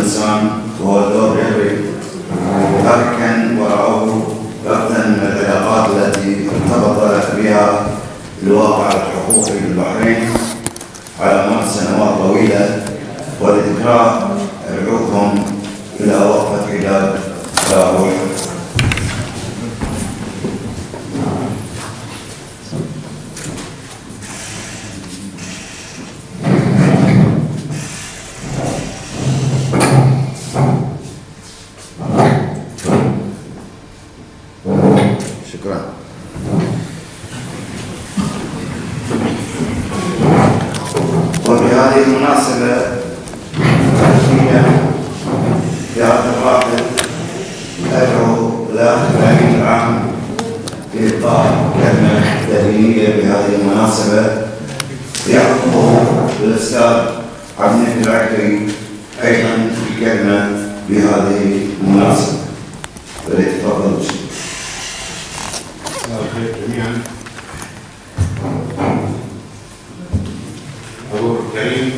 الإنسان وهو اللورد هنري تركا وراءه ربطا من العلاقات التي ارتبط بها الواقع الحقوقي في البحرين على مدى سنوات طويلة، ولذكرى أدعوكم إلى وقفة عياد تراويح. شكرا. وبهذه المناسبة في هذا الراحل أدعو الأخ الأمين العام بإلقاء كلمة تهنئية بهذه المناسبة يعقبه الأستاذ عبد المنعم العكري أيضا بكلمة بهذه المناسبة. فليتفضل الشيخ. مساء الخير جميعا. حضور الكريم،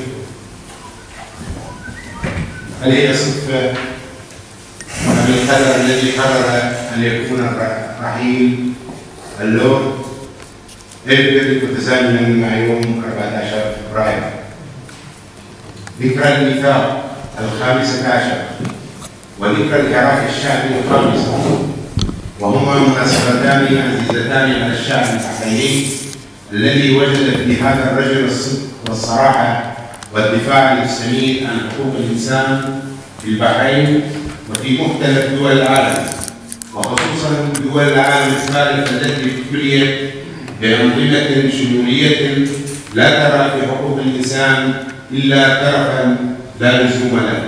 هل هي صدفة أم القدر الذي قرر أن يكون رحيل اللورد هنري متزامنا مع يوم 14 فبراير ذكرى الميثاق 15 وذكرى الحراك الشعبي 5، وهما مناسبتان عزيزتان على الشعب البحريني الذي وجد في هذا الرجل الصدق والصراحة والدفاع المستميت عن حقوق الإنسان في البحرين وفي مختلف دول العالم، وخصوصا دول العالم الثالث التي ابتليت بأنظمة شمولية لا ترى في حقوق الإنسان إلا طرفا لا لزوم له.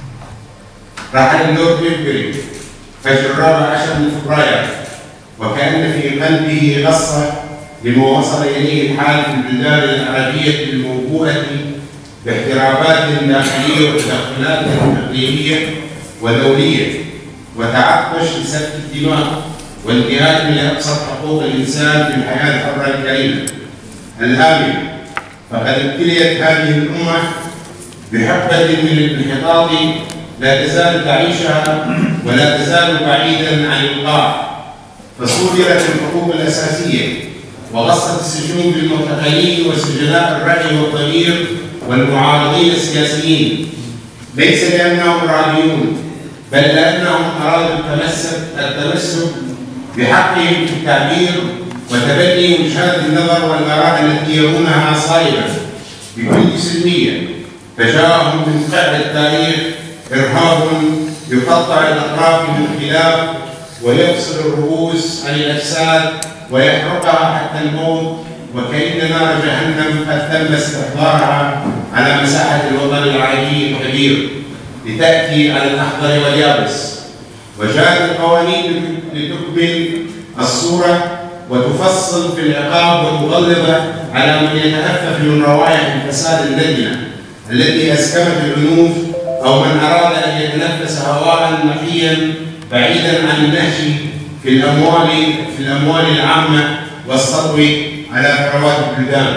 رحل اللورد هنري فجر 14 من فبراير وكأن في قلبه غصة لما وصل إليه الحال في البلدان العربية الموبوءة باحترابات داخلية وتدخلات إقليمية ودولية، وتعطش لسفك الدماء وانتهاك لأبسط حقوق الإنسان في الحياة الحرة الكريمة الآمنة. فقد ابتليت هذه الأمة بحقبة من الانحطاط لا تزال تعيشها ولا تزال بعيدا عن الإيقاع، فصورت الحقوق الأساسية وغصت السجون بالمعتقلين وسجناء الرأي والضمير والمعارضين السياسيين، ليس لأنهم إرهابيون بل لأنهم أرادوا التمسك بحقهم في التعبير وتبني وجهات النظر والآراء التي يرونها صائبة بكل سلمية. فجاءهم من قعر التاريخ إرهاب يقطع الأطراف بالخلاف ويفصل الرؤوس عن الأجساد ويحرقها حتى الموت، وكأن نار جهنم قد تم استحضارها على مساحة الوطن العربي الكبير لتأتي على الأخضر واليابس. وجاءت القوانين لتكمل الصورة وتفصل في العقاب وتغلظ على من يتأفف من روائح الفساد اللجنة التي أسكمت العنوف أو من أراد أن يتنفس هواء نقيا بعيدا عن النهش في الأموال العامة والسطو على ثروات البلدان.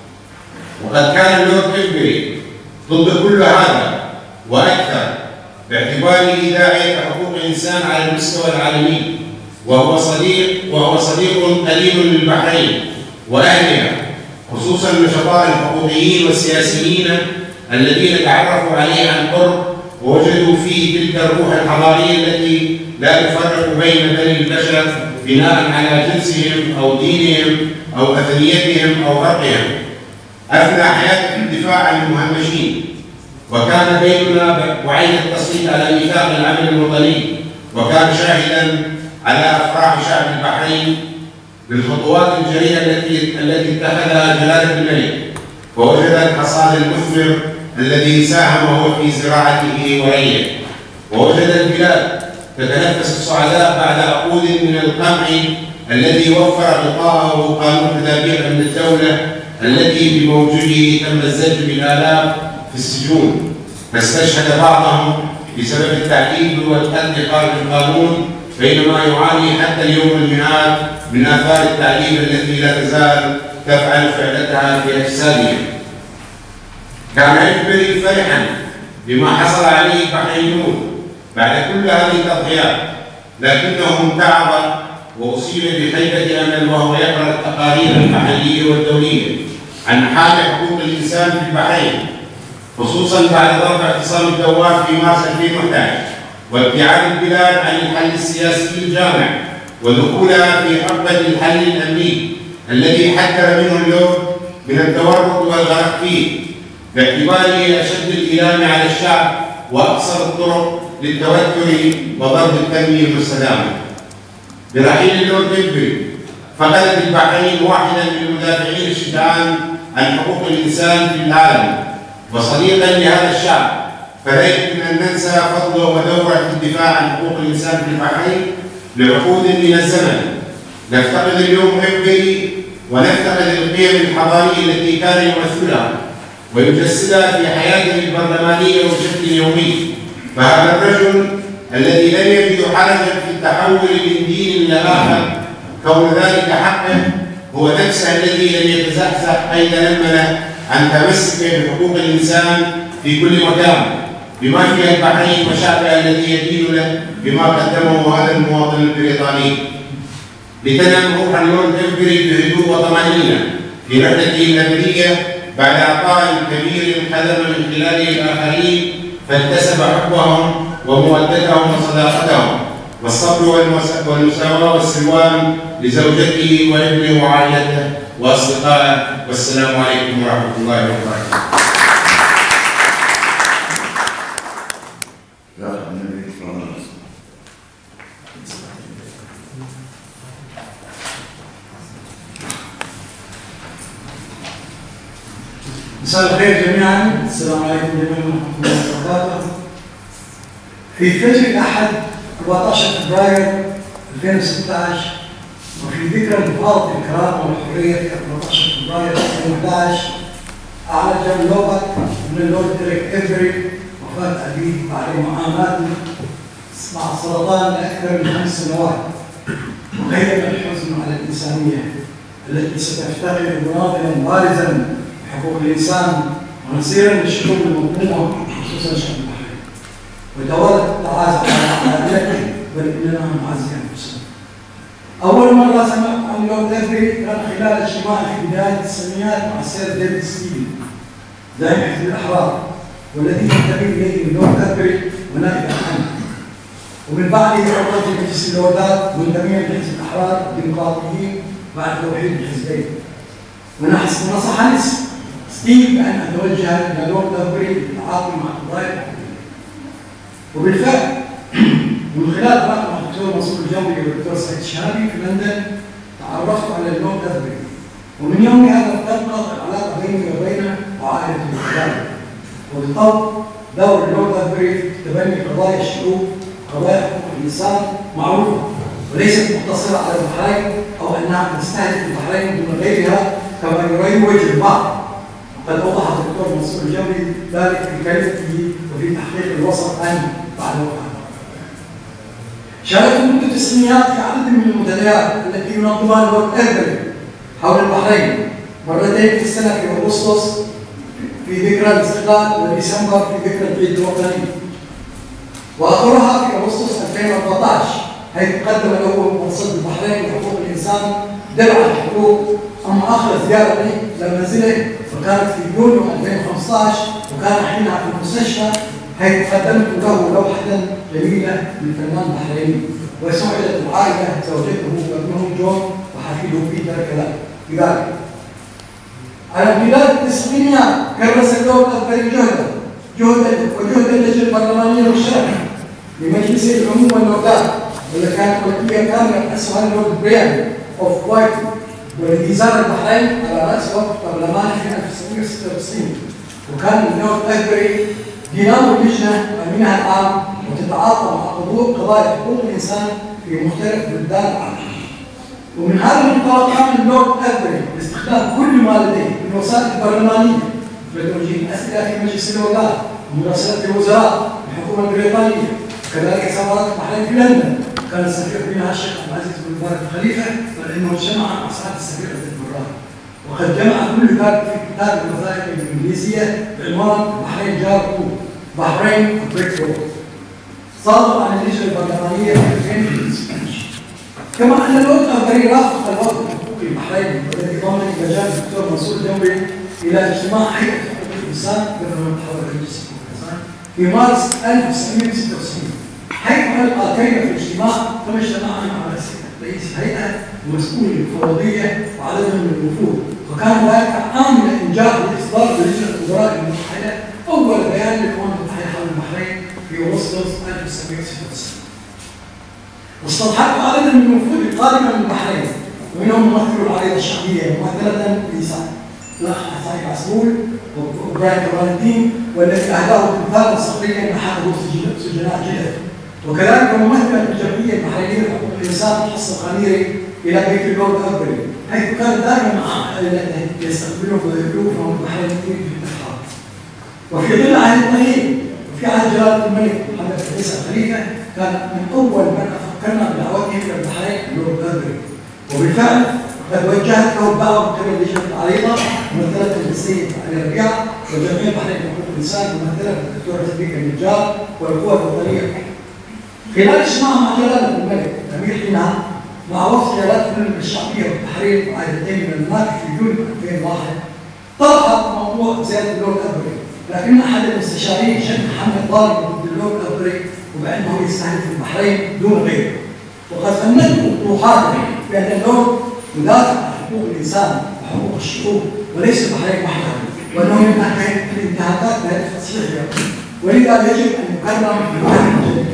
وقد كان اللورد هنري ضد كل هذا وأكثر باعتباره داعية حقوق الإنسان على المستوى العالمي، وهو صديق قديم للبحرين وأهلها، خصوصا النشطاء الحقوقيين والسياسيين الذين تعرفوا عليه عن قرب ووجدوا فيه تلك الروح الحضارية التي لا تفرق بين بني البشر بناء على جنسهم أو دينهم أو أثنيتهم أو عرقهم. أفنى حياته في الدفاع عن المهمشين، وكان بيننا وعين التصويت على ميثاق العمل الوطني، وكان شاهدا على أفراح شعب البحرين بالخطوات الجريئة التي اتخذها جلالة الملك، ووجد الحصاد المثمر الذي ساهم هو في زراعته وريه، ووجد البلاد تتنفس الصعداء بعد عقود من القمع الذي وفر غطاءه قانون تدابير من الدولة التي بموجوده تم الزج بالآلاف في السجون، فاستشهد بعضهم بسبب التعذيب والقتل خارج القانون، بينما يعاني حتى اليوم المئات من آثار التعذيب التي لا تزال تفعل فعلتها في أجسادهم. كان هنري فرحا بما حصل عليه البحرينيون بعد كل هذه التضحيات، لكنه امتعض وأصيب بخيبة أمل وهو يقرأ التقارير المحلية والدولية عن حال حقوق الإنسان في البحرين، خصوصا بعد ضرب اعتصام الدواب في مارس 2011 وابتعاد البلاد عن الحل السياسي الجامع ودخولها في عقبة الحل الأمني الذي حذر منه اللورد من التورط والغرق فيه باعتباره أشد الإلام على الشعب وأقصر الطرق للتوتر وضرب التنمية المستدامة. برحيل اللورد إلبري فقدت البحرين واحدا من المدافعين الشجعان عن حقوق الإنسان في العالم وصديقا لهذا الشعب، فلا يمكن أن ننسى فضله ودوره في الدفاع عن حقوق الإنسان في البحرين لعقود من الزمن. نفتقد اليوم إلبري ونفتقد القيم الحضارية التي كان يمثلها ويجسدها في حياته البرلمانية بشكل يومي، فهذا الرجل الذي لم يجد حرجا في التحول من دين إلى آخر كون ذلك حقه هو نفسه الذي لم يتزحزح أين نمل عن تمسك بحقوق الإنسان في كل مكان، بما فيها البحرين وشعبها الذي يدين له بما قدمه هذا المواطن البريطاني. لتنام روح اللورد إلبري بهدوء وطمأنينة في رحلته النبيلية بعد عطاء كبير خدم من خلاله الآخرين، فاكتسب حبهم ومودتهم وصداقتهم والصبر والمساواة والسلوان لزوجته وابنه وعائلته وأصدقائه. والسلام عليكم ورحمة الله وبركاته. مساء الخير جميعا، السلام عليكم جميعا ورحمة الله وبركاته. في فجر الأحد 14 فبراير 2016 وفي ذكرى المحافظة الكرامة والحرية في 14 فبراير 2011 أعلن جون لوبك من اللورد إريك إلبري وفاة أبيه بعد معاناة مع السرطان لأكثر من 5 سنوات، وغير الحزن على الإنسانية التي ستفتقد مناضلا بارزا بحقوق الإنسان ونصيرا للشعوب المظلومة خصوصا شعب البحرين، ودولة التعازي على عائلته بل إننا نعزي أنفسنا. أول مرة سمعت عن اللورد إلبري كان خلال اجتماع في بداية التسعينيات مع السير ديفيد ستيفن زعيم حزب الأحرار والذي ينتمي إليه اللورد إلبري ونائب عنه، ومن بعده عضو في مجلس اللوردات منتميا لحزب الأحرار الديمقراطيين بعد توحيد الحزبين. ونصحني ستيف بأن أتوجه إلى اللورد إلبري للتعاطي مع قضايا الحقوق. وبالفعل من خلال علاقة مع الدكتور منصور الجوبي والدكتور سعيد الشهابي في لندن تعرفت على اللورد إلبري، ومن يومها تبقى العلاقة بيني وبينه وعائلة الكتاب، وبالطبع دور اللورد إلبري في تبني قضايا الشعوب قضايا حقوق الإنسان معروفة وليست مقتصرة على البحرين أو أنها تستهدف البحرين دون غيرها كما يروج البعض. وقد أوضح الدكتور منصور الجوبي ذلك في كلمته وفي تحقيق الوسط عنه بعد وفاته. شاركت منذ التسعينيات في عدد من المنتديات التي ينظمها اللورد إلبري حول البحرين، مرتين في السنة في أغسطس في ذكرى الاستقلال وديسمبر في ذكرى العيد الوطني، وآخرها في أغسطس 2014 حيث قدم له منصب البحرين لحقوق الإنسان درع الحقوق. أما آخر زيارة لي لمنزله وكانت في يونيو 2015 وكان حينها في المستشفى حيث قدمت له لوحة جميلة للفنان البحريني، وسعدت العائلة زوجته وابنه جون وحفيده في ذلك. على امتداد التسعينيات كرس اللورد إلبري جهدا اللجنة البرلمانية والشرعية لمجلس العموم واللوردات، والتي كانت ملكية كاملة رأسها اللورد بريان أوف وايتي، والذي زار البحرين على رأس وقت برلماني في 1996. وكان اللورد إلبري دينار اللجنة أمينها العام وتتعاطى مع قضايا حقوق الإنسان في مختلف بلدان العالم. ومن هذا المنطلق قام اللورد إلبري باستخدام كل ما لديه من الوسائل البرلمانية لتوجيه الأسئلة في مجلس اللوردات ومراسلة الوزراء الحكومة البريطانية، وكذلك سفارة البحرين في لندن كان السفير فيها الشيخ عبد العزيز بن مبارك الخليفة، بل انه اجتمع مع سعادة السفير عبد البراء، وقد جمع كل ذلك في كتاب الوثائق الانجليزية بعنوان البحرين جار بحرين بريك رود صادر عن اللجنة البرلمانية في 2015. كما أن اللوط الأخضري رافق الوطن الحقوقي البحريني والذي ضمن إنجازات الدكتور منصور الجمري إلى اجتماع هيئة حقوق الإنسان برلمان محافظة الجسم في مارس 1996 حيث ألقى كلمة في الاجتماع تم اجتماعنا مع رئيس الهيئة ومسؤولي الفوضية وعدد من الوفود، وكان ذلك عامل إنجاح لإصدار لجنة الوزراء المتحدة أول بيان للأمم المتحدة حول البحرين في أغسطس 1996. واستضحت عدد من الوفود القادمة من البحرين ومنهم ممثل العريضة الشعبية ممثلة بلسان الأخ حسين عسول وإبراهيم كمال الدين والذي أهداه تمثالا صخريا نحته سجناء جدد، وكذلك ممثلا بالجمعية البحرينية لحقوق الإنسان الحصة الخميري إلى بيت اللورد أكبري، حيث كان دائما يستقبلهم ويقبلون البحرينيين في الإنتخاب. وفي ظل عهد الطيب وفي عهد جلالة الملك محمد عيسى الخليفة كان من أول من فكرنا بدعوته إلى البحرين اللورد أكبري، وبالفعل قد وجهت له الدعوة من قبل لجنة العريضة ممثلة بالسيد علي ربيعة وجمعية البحرين لحقوق الإنسان ممثلة بالدكتورة تبريك النجار والقوى الوطنية. خلال اجتماع مع جلالة الملك الأمير حينها مع وفد جلالة الملك الشعبية والتحرير وعائلتين من المناطق في يونيو 2001 طرح موضوع زيادة اللورد أكبري، لكن أحد المستشارين شد محمد ضارب ضد اللورد أكبري وبأنه يستهدف البحرين دون غيره، وقد فندته اطروحاته بأن اللورد يدافع عن حقوق الإنسان وحقوق الشعوب وليس البحرين وحدها، وأنه ينتهك الانتهاكات بهدف تصحيحها، ولذا يجب أن يكرم بمعنى جديد.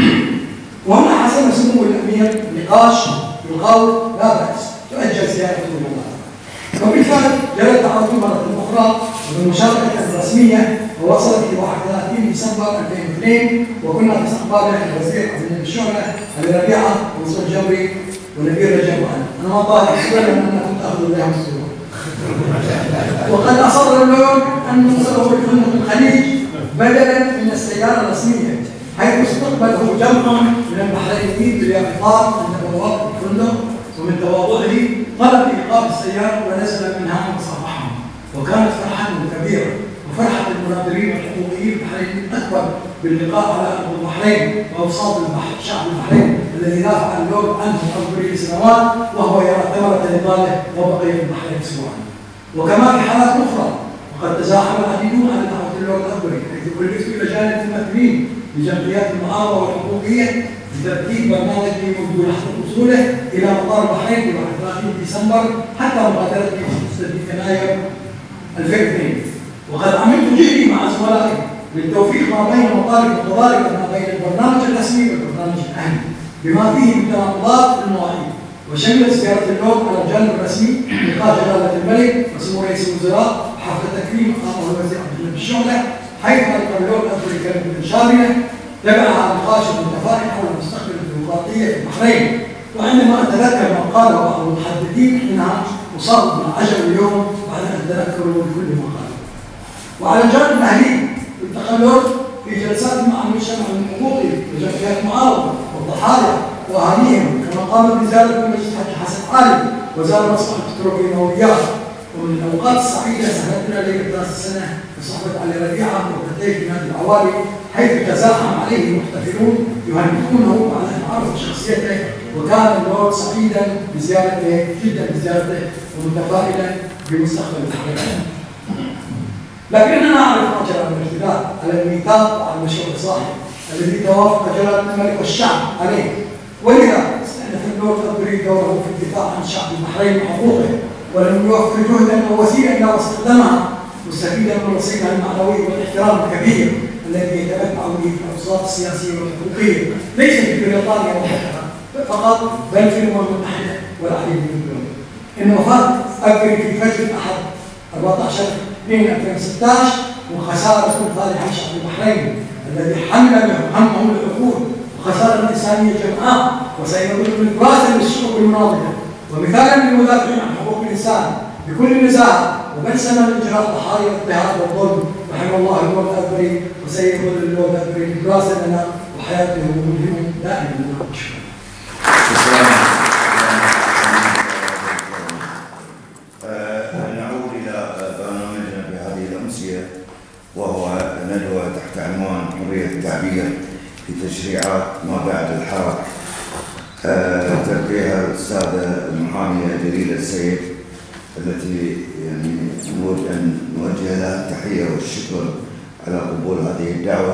وهنا حسن سمو الأمير نقاش يقال لا بأس تؤجل زيارته المناطق، وبالفعل جرت دعوته مرة أخرى بالمشاركة الرسمية ووصلت في 31 ديسمبر 2002، وكنا في استقبال الوزير عبد الشعلة علي ربيعة ومنصور الجمري ونبيل رجب وأنا. أنا ما طالع أولا أنا كنت أخذ إليهم السلوك. وقد أصر اللورد أن نوصله بفندق الخليج بدلا من السيارة الرسمية، حيث استقبله جمع من البحرينيين باليافطات عند بوابة الفندق، ومن تواضعه طلب إيقاف السيارة ونزل منها وصافحهم، وكانت فرحة كبيرة وفرحة المناظرين والحقوقيين البحرينيين أكبر باللقاء على أرض البحرين وأوساط شعب البحرين الذي دافع عن اللورد عنه قبل سنوات وهو يرى ثمرة نضاله وبقية البحرين سواء. وكما في حالات أخرى وقد تزاحم العديدون على دعوة اللورد أكبري، حيث كلفت إلى جانب الممثلين لجمعيات المعارضة والحقوقية بترتيب برنامج منذ لحظة وصوله إلى مطار البحرين في 31 ديسمبر حتى مغادرته في 6 يناير 2002. وقد عملت جهدي مع زملائي للتوفيق ما بين مطالب القضايا وما بين البرنامج الرسمي والبرنامج الأهلي بما فيه من تناقضات في المواعيد، وشملت زيارة اللورد على الجانب الرسمي لقاء جلالة الملك وسمو رئيس الوزراء وحفل تكريم قامه الوزير عبد الملك الشعلة، حيث ألقى اللورد أكبر كلمة شاملة تبعها نقاش متفائل حول مستقبل الديمقراطية في البحرين. وعندما أتذكر ما قاله بعض المحدثين حينها أصاب بالعجب اليوم بعد أن تذكروا بكل ما قاله. وعلى الجانب الأهلي التقى اللورد في جلسات مع المجتمع الحقوقي وجمعيات المعارضة والضحايا وأهاليهم، كما قام بزيارة مجلس الحاج حسن علي وزار مصلحة البترول والنوويات. ومن الأوقات السعيدة سهرتنا ليلة راس السنة بصحبة علي ربيعة وفتيه في نادي العوالي، حيث تزاحم عليه المحتفلون يهنئونه على أن عرف شخصيته، وكان اللورد سعيدا بزيارته جدا بزيارته ومتفائلا بمستقبل البحرين. لكننا نعرف ما جرى من الاختلاف على الميثاق وعلى المشروع الصاحب الذي توافق جلالة الملك والشعب عليه، ولذا استأنف اللورد أكبري دوره في الدفاع عن شعب البحرين وحقوقه، ولم يوفر جهدا او وسيله الا واستخدمها مستفيدا من رصيدها المعنوي والاحترام الكبير الذي يتمتع به في الاوساط السياسيه والحقوقيه، ليس في بريطانيا وحدها فقط بل في الامم المتحده والعديد من الدول. ان وفاه أكبري في فجر الاحد 14/2/2016 وخساره سلطان عن شعب البحرين الذي حمل همه العقول وخساره الانسانيه جمعاء وسيظل بالبراسه للشعوب المناضله ومثالا للمدافعين عن حقوق الانسان بكل نزاهه وبلسما لاجراء ضحايا الاضطهاد والظلم، رحم الله اللورد أكبري وسيظل اللورد أكبري براسا لنا وحياته ملهمه دائما لنا. نعود الى برنامجنا في هذه الامسيه وهو ندوه تحت عنوان حرية التعبير في تشريعات ما بعد الحرب تلقيها الأستاذة المحامية جليلة السيد، التي يعني نود أن نوجه لها التحية والشكر على قبول هذه الدعوة.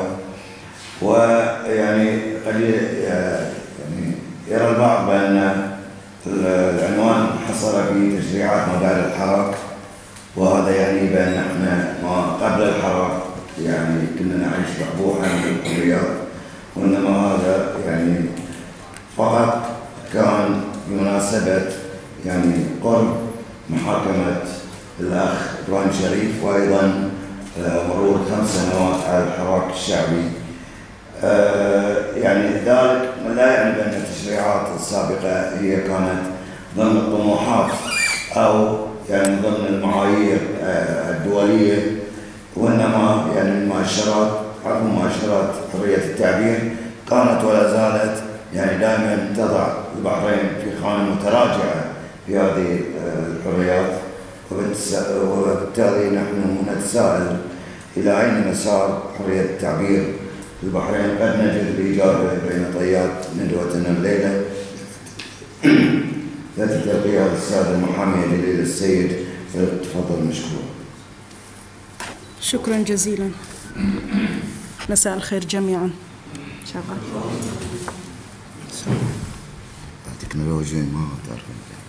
ويعني قد يعني يرى البعض بأن العنوان حصل في تشريعات ما بعد الحرب، وهذا يعني بأن احنا ما قبل الحرب يعني كنا نعيش بحبوحا من الحريات، وإنما هذا يعني فقط كان بمناسبة يعني قرب محاكمة الأخ إبراهيم شريف، وأيضا مرور 5 سنوات على الحراك الشعبي. يعني ذلك لا يعني بأن التشريعات السابقة هي كانت ضمن الطموحات أو يعني ضمن المعايير الدولية، وإنما يعني المؤشرات حرية التعبير كانت ولا زالت يعني دائما تضع البحرين في خانة متراجعة في هذه الحريات، وبالتالي نحن نتساءل إلى أين مسار حرية التعبير في البحرين. قد نجد الإجابة بين طيات ندوتنا الليلة التي تلقيها الأستاذة المحامية جليلة السيد. تفضل مشكور. شكرا جزيلا. مساء الخير جميعا. شغال. التكنولوجيا ما تعرف.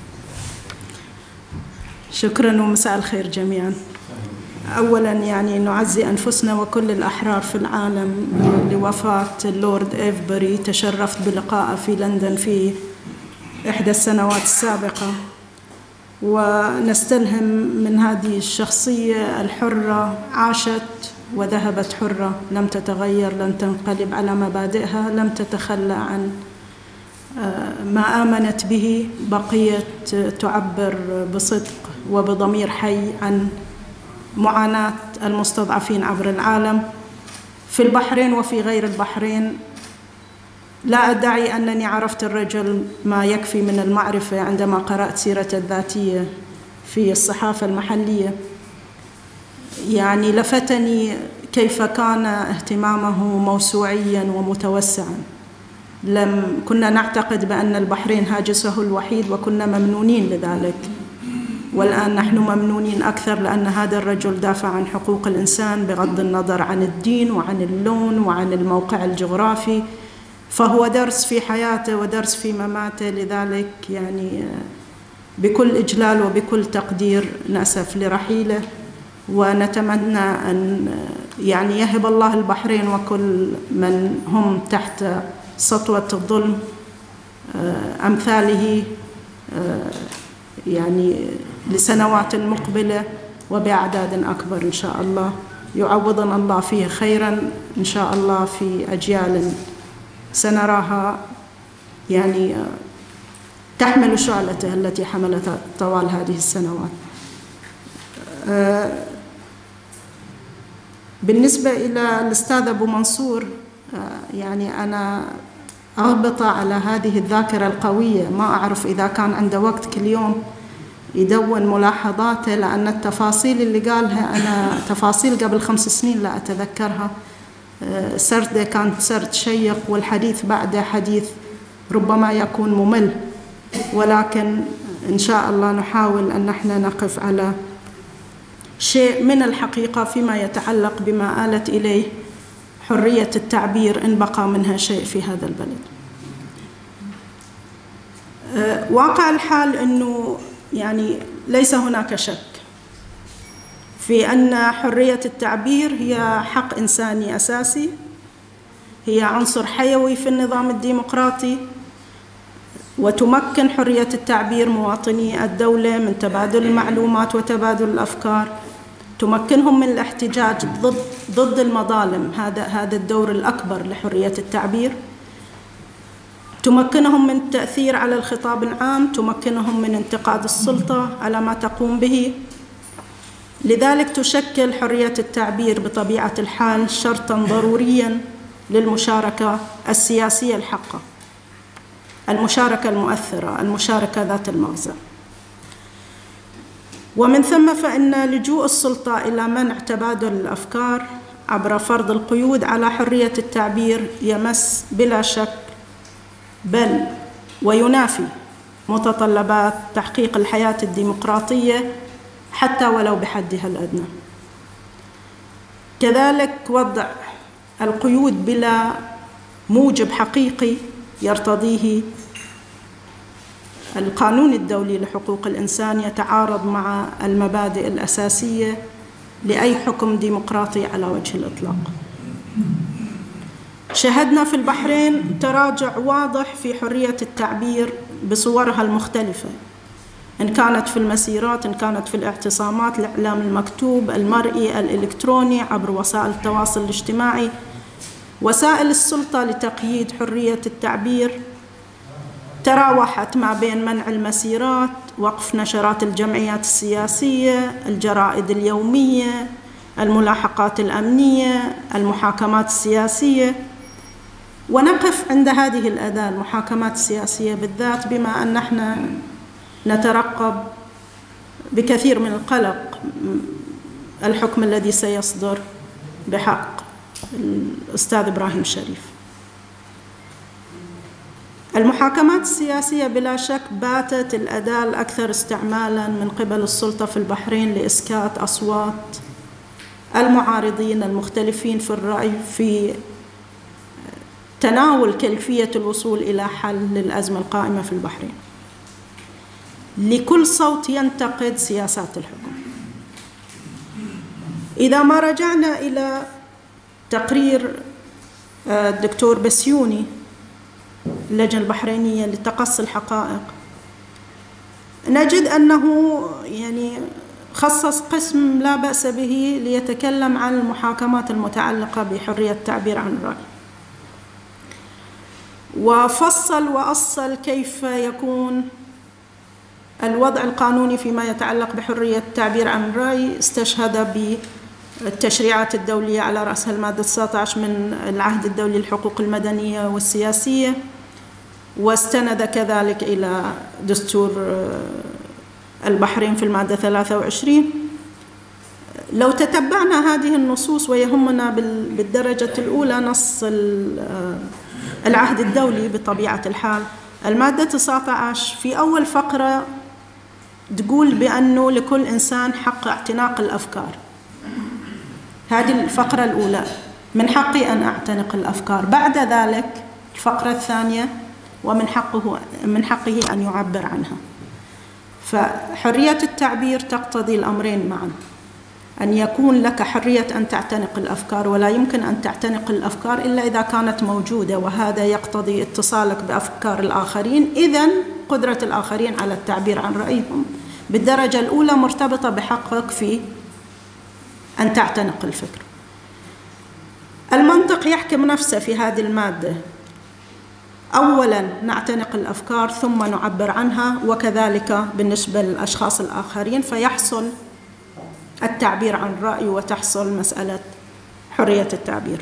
شكرا ومساء الخير جميعا. أولا يعني نعزي أنفسنا وكل الأحرار في العالم لوفاة اللورد إيفبري. تشرفت بلقائه في لندن في إحدى السنوات السابقة، ونستلهم من هذه الشخصية الحرة، عاشت وذهبت حرة، لم تتغير، لم تنقلب على مبادئها، لم تتخلى عن ما آمنت به، بقيت تعبر بصدق وبضمير حي عن معاناة المستضعفين عبر العالم في البحرين وفي غير البحرين. لا أدعي أنني عرفت الرجل ما يكفي من المعرفة عندما قرأت سيرته الذاتية في الصحافة المحلية. يعني لفتني كيف كان اهتمامه موسوعيا ومتوسعا. كنا نعتقد بأن البحرين هاجسه الوحيد وكنا ممنونين لذلك، والآن نحن ممنونين أكثر لأن هذا الرجل دافع عن حقوق الإنسان بغض النظر عن الدين وعن اللون وعن الموقع الجغرافي، فهو درس في حياته ودرس في مماته. لذلك يعني بكل إجلال وبكل تقدير نأسف لرحيله، ونتمنى أن يعني يهب الله البحرين وكل من هم تحت سطوة الظلم أمثاله يعني لسنوات مقبلة وبأعداد أكبر إن شاء الله. يعوضنا الله فيه خيرا إن شاء الله في أجيال سنراها يعني تحمل شعلته التي حملتها طوال هذه السنوات. بالنسبة إلى الأستاذ أبو منصور، يعني أنا أغبط على هذه الذاكرة القوية، ما أعرف إذا كان عنده وقت كل يوم يدون ملاحظاته، لأن التفاصيل اللي قالها أنا تفاصيل قبل 5 سنين لا أتذكرها. سرده كانت سرد شيق، والحديث بعده حديث ربما يكون ممل، ولكن إن شاء الله نحاول أن نحن نقف على شيء من الحقيقة فيما يتعلق بما آلت إليه حرية التعبير إن بقى منها شيء في هذا البلد. واقع الحال أنه يعني ليس هناك شك في أن حرية التعبير هي حق إنساني أساسي، هي عنصر حيوي في النظام الديمقراطي، وتمكن حرية التعبير مواطني الدولة من تبادل المعلومات وتبادل الأفكار، تمكنهم من الاحتجاج ضد المظالم، هذا الدور الأكبر لحرية التعبير، تمكنهم من التأثير على الخطاب العام، تمكنهم من انتقاد السلطة على ما تقوم به. لذلك تشكل حرية التعبير بطبيعة الحال شرطاً ضرورياً للمشاركة السياسية الحقة، المشاركة المؤثرة، المشاركة ذات المغزى. ومن ثم فإن لجوء السلطة إلى منع تبادل الأفكار عبر فرض القيود على حرية التعبير يمس بلا شك بل وينافي متطلبات تحقيق الحياة الديمقراطية حتى ولو بحدها الأدنى. كذلك وضع القيود بلا موجب حقيقي يرتضيه القانون الدولي لحقوق الإنسان يتعارض مع المبادئ الأساسية لأي حكم ديمقراطي على وجه الإطلاق. شهدنا في البحرين تراجع واضح في حرية التعبير بصورها المختلفة، إن كانت في المسيرات، إن كانت في الاعتصامات، الإعلام المكتوب، المرئي، الإلكتروني، عبر وسائل التواصل الاجتماعي. وسائل السلطة لتقييد حرية التعبير تراوحت ما بين منع المسيرات، وقف نشرات الجمعيات السياسية، الجرائد اليومية، الملاحقات الأمنية، المحاكمات السياسية. ونقف عند هذه الأداة المحاكمات السياسية بالذات، بما أن احنا نترقب بكثير من القلق الحكم الذي سيصدر بحق الأستاذ إبراهيم الشريف. المحاكمات السياسية بلا شك باتت الأداة الأكثر استعمالاً من قبل السلطة في البحرين لإسكات أصوات المعارضين المختلفين في الرأي في تناول كيفية الوصول إلى حل للأزمة القائمة في البحرين، لكل صوت ينتقد سياسات الحكم. إذا ما رجعنا إلى تقرير الدكتور بسيوني اللجنة البحرينية لتقصي الحقائق، نجد أنه خصص قسم لا بأس به ليتكلم عن المحاكمات المتعلقة بحرية التعبير عن الرأي، وفصل وأصل كيف يكون الوضع القانوني فيما يتعلق بحرية التعبير عن الرأي. استشهد بالتشريعات الدولية على رأسها المادة 19 من العهد الدولي للحقوق المدنية والسياسية، واستند كذلك إلى دستور البحرين في المادة 23. لو تتبعنا هذه النصوص، ويهمنا بالدرجة الأولى نص العهد الدولي بطبيعة الحال، المادة 19 في أول فقرة تقول بأنه لكل إنسان حق اعتناق الأفكار. هذه الفقرة الأولى، من حقي أن أعتنق الأفكار. بعد ذلك الفقرة الثانية، ومن حقه أن يعبر عنها. فحرية التعبير تقتضي الأمرين معا، أن يكون لك حرية أن تعتنق الأفكار، ولا يمكن أن تعتنق الأفكار إلا إذا كانت موجودة، وهذا يقتضي اتصالك بأفكار الآخرين. إذن قدرة الآخرين على التعبير عن رأيهم بالدرجة الأولى مرتبطة بحقك في أن تعتنق الفكر. المنطق يحكم نفسه في هذه المادة، أولاً نعتنق الأفكار ثم نعبر عنها، وكذلك بالنسبة للأشخاص الآخرين، فيحصل التعبير عن الرأي وتحصل مسألة حرية التعبير.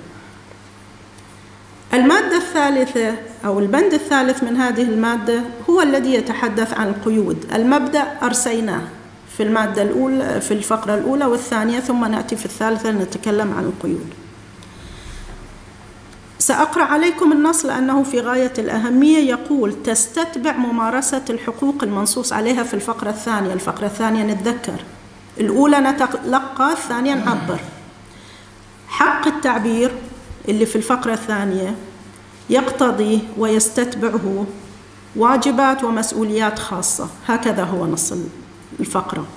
المادة الثالثة أو البند الثالث من هذه المادة هو الذي يتحدث عن القيود. المبدأ أرسيناه في المادة الأولى في الفقرة الأولى والثانية، ثم نأتي في الثالثة نتكلم عن القيود. سأقرأ عليكم النص لأنه في غاية الأهمية. يقول: تستتبع ممارسة الحقوق المنصوص عليها في الفقرة الثانية. الفقرة الثانية نتذكر، الأولى نتلقى، الثانية نعبر. حق التعبير اللي في الفقرة الثانية يقتضي ويستتبعه واجبات ومسؤوليات خاصة، هكذا هو نص الفقرة.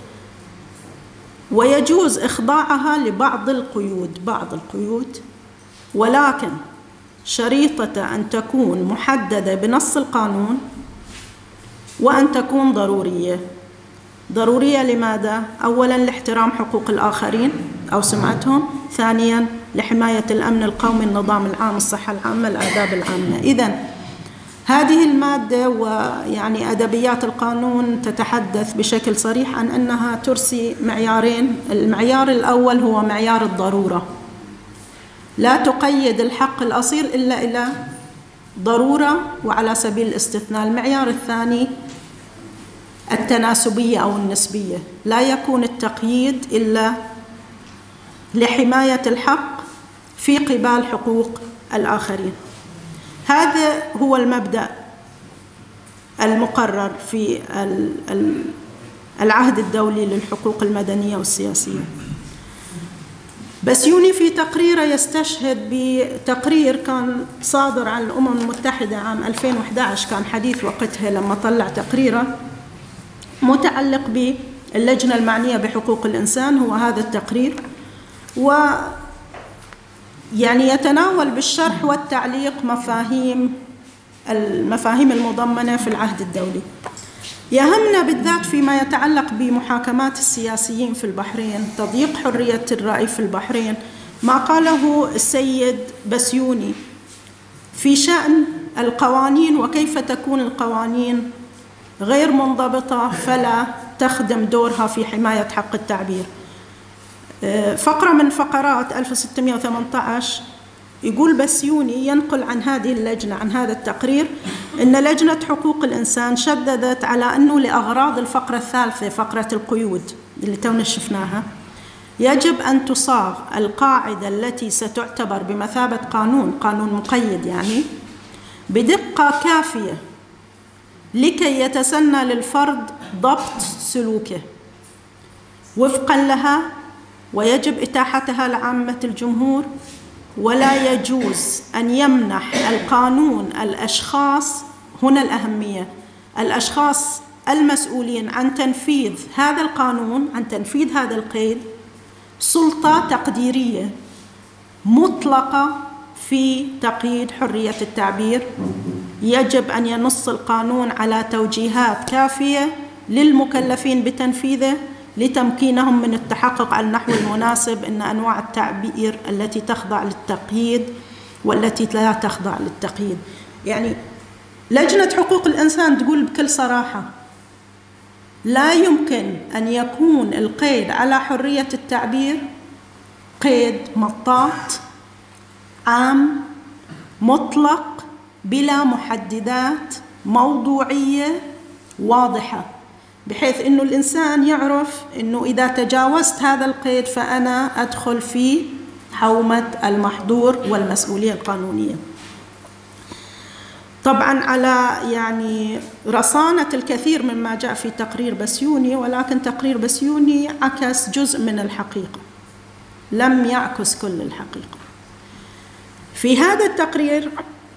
ويجوز إخضاعها لبعض القيود، ولكن شريطة أن تكون محددة بنص القانون، وأن تكون ضرورية. ضرورية لماذا؟ أولاً لاحترام حقوق الآخرين أو سمعتهم، ثانياً لحماية الأمن القومي، النظام العام، الصحة العامة، الآداب العامة. إذن هذه المادة ويعني أدبيات القانون تتحدث بشكل صريح عن أنها ترسي معيارين. المعيار الأول هو معيار الضرورة، لا تقيد الحق الأصيل إلا إلى ضرورة وعلى سبيل الاستثناء. المعيار الثاني التناسبية أو النسبية، لا يكون التقييد إلا لحماية الحق في قبال حقوق الآخرين. هذا هو المبدأ المقرر في العهد الدولي للحقوق المدنية والسياسية. بسيوني في تقريره يستشهد بتقرير كان صادر عن الأمم المتحدة عام 2011، كان حديث وقتها لما طلع تقريره متعلق باللجنة المعنية بحقوق الإنسان. هو هذا التقرير، يعني يتناول بالشرح والتعليق المفاهيم المضمنة في العهد الدولي. يهمنا بالذات فيما يتعلق بمحاكمات السياسيين في البحرين، تضييق حرية الرأي في البحرين، ما قاله السيد بسيوني في شأن القوانين وكيف تكون القوانين غير منضبطة فلا تخدم دورها في حماية حق التعبير. فقرة من فقرات 1618 يقول بسيوني ينقل عن هذه اللجنة، عن هذا التقرير، إن لجنة حقوق الإنسان شددت على أنه لأغراض الفقرة الثالثة، فقرة القيود اللي تونا شفناها، يجب أن تصاغ القاعدة التي ستعتبر بمثابة قانون مقيد يعني بدقة كافية لكي يتسنى للفرد ضبط سلوكه وفقا لها، ويجب إتاحتها لعامة الجمهور، ولا يجوز أن يمنح القانون الأشخاص، هنا الأهمية، الأشخاص المسؤولين عن تنفيذ هذا القانون، عن تنفيذ هذا القيد، سلطة تقديرية مطلقة في تقييد حرية التعبير. يجب أن ينص القانون على توجيهات كافية للمكلفين بتنفيذه لتمكينهم من التحقق على النحو المناسب إن أنواع التعبير التي تخضع للتقييد والتي لا تخضع للتقييد. يعني لجنة حقوق الإنسان تقول بكل صراحة لا يمكن أن يكون القيد على حرية التعبير قيد مطاط عام مطلق بلا محددات موضوعية واضحة، بحيث أنه الإنسان يعرف أنه إذا تجاوزت هذا القيد فأنا أدخل في حومة المحظور والمسؤولية القانونية. طبعا على يعني رصانة الكثير مما جاء في تقرير بسيوني، ولكن تقرير بسيوني عكس جزء من الحقيقة، لم يعكس كل الحقيقة. في هذا التقرير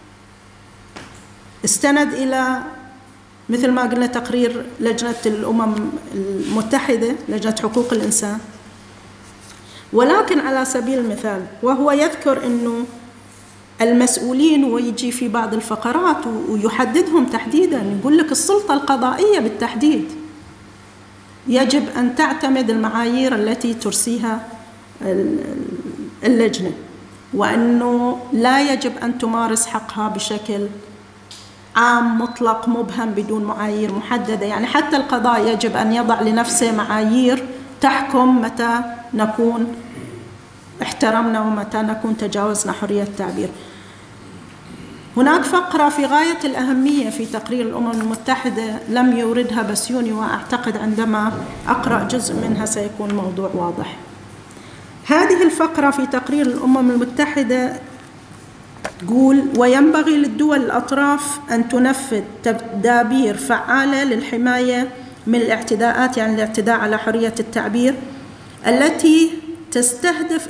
استند إلى مثل ما قلنا تقرير لجنة الأمم المتحدة، لجنة حقوق الإنسان، ولكن على سبيل المثال وهو يذكر أنه المسؤولين، ويجي في بعض الفقرات ويحددهم تحديداً، يقول لك السلطة القضائية بالتحديد يجب أن تعتمد المعايير التي ترسيها اللجنة، وأنه لا يجب أن تمارس حقها بشكل عام مطلق مبهم بدون معايير محددة. يعني حتى القضاء يجب أن يضع لنفسه معايير تحكم متى نكون احترمنا ومتى نكون تجاوزنا حرية التعبير. هناك فقرة في غاية الأهمية في تقرير الأمم المتحدة لم يوردها بسيوني، وأعتقد عندما أقرأ جزء منها سيكون الموضوع واضح. هذه الفقرة في تقرير الأمم المتحدة تقول: وينبغي للدول الأطراف أن تنفذ تدابير فعالة للحماية من الاعتداءات، يعني الاعتداء على حرية التعبير، التي تستهدف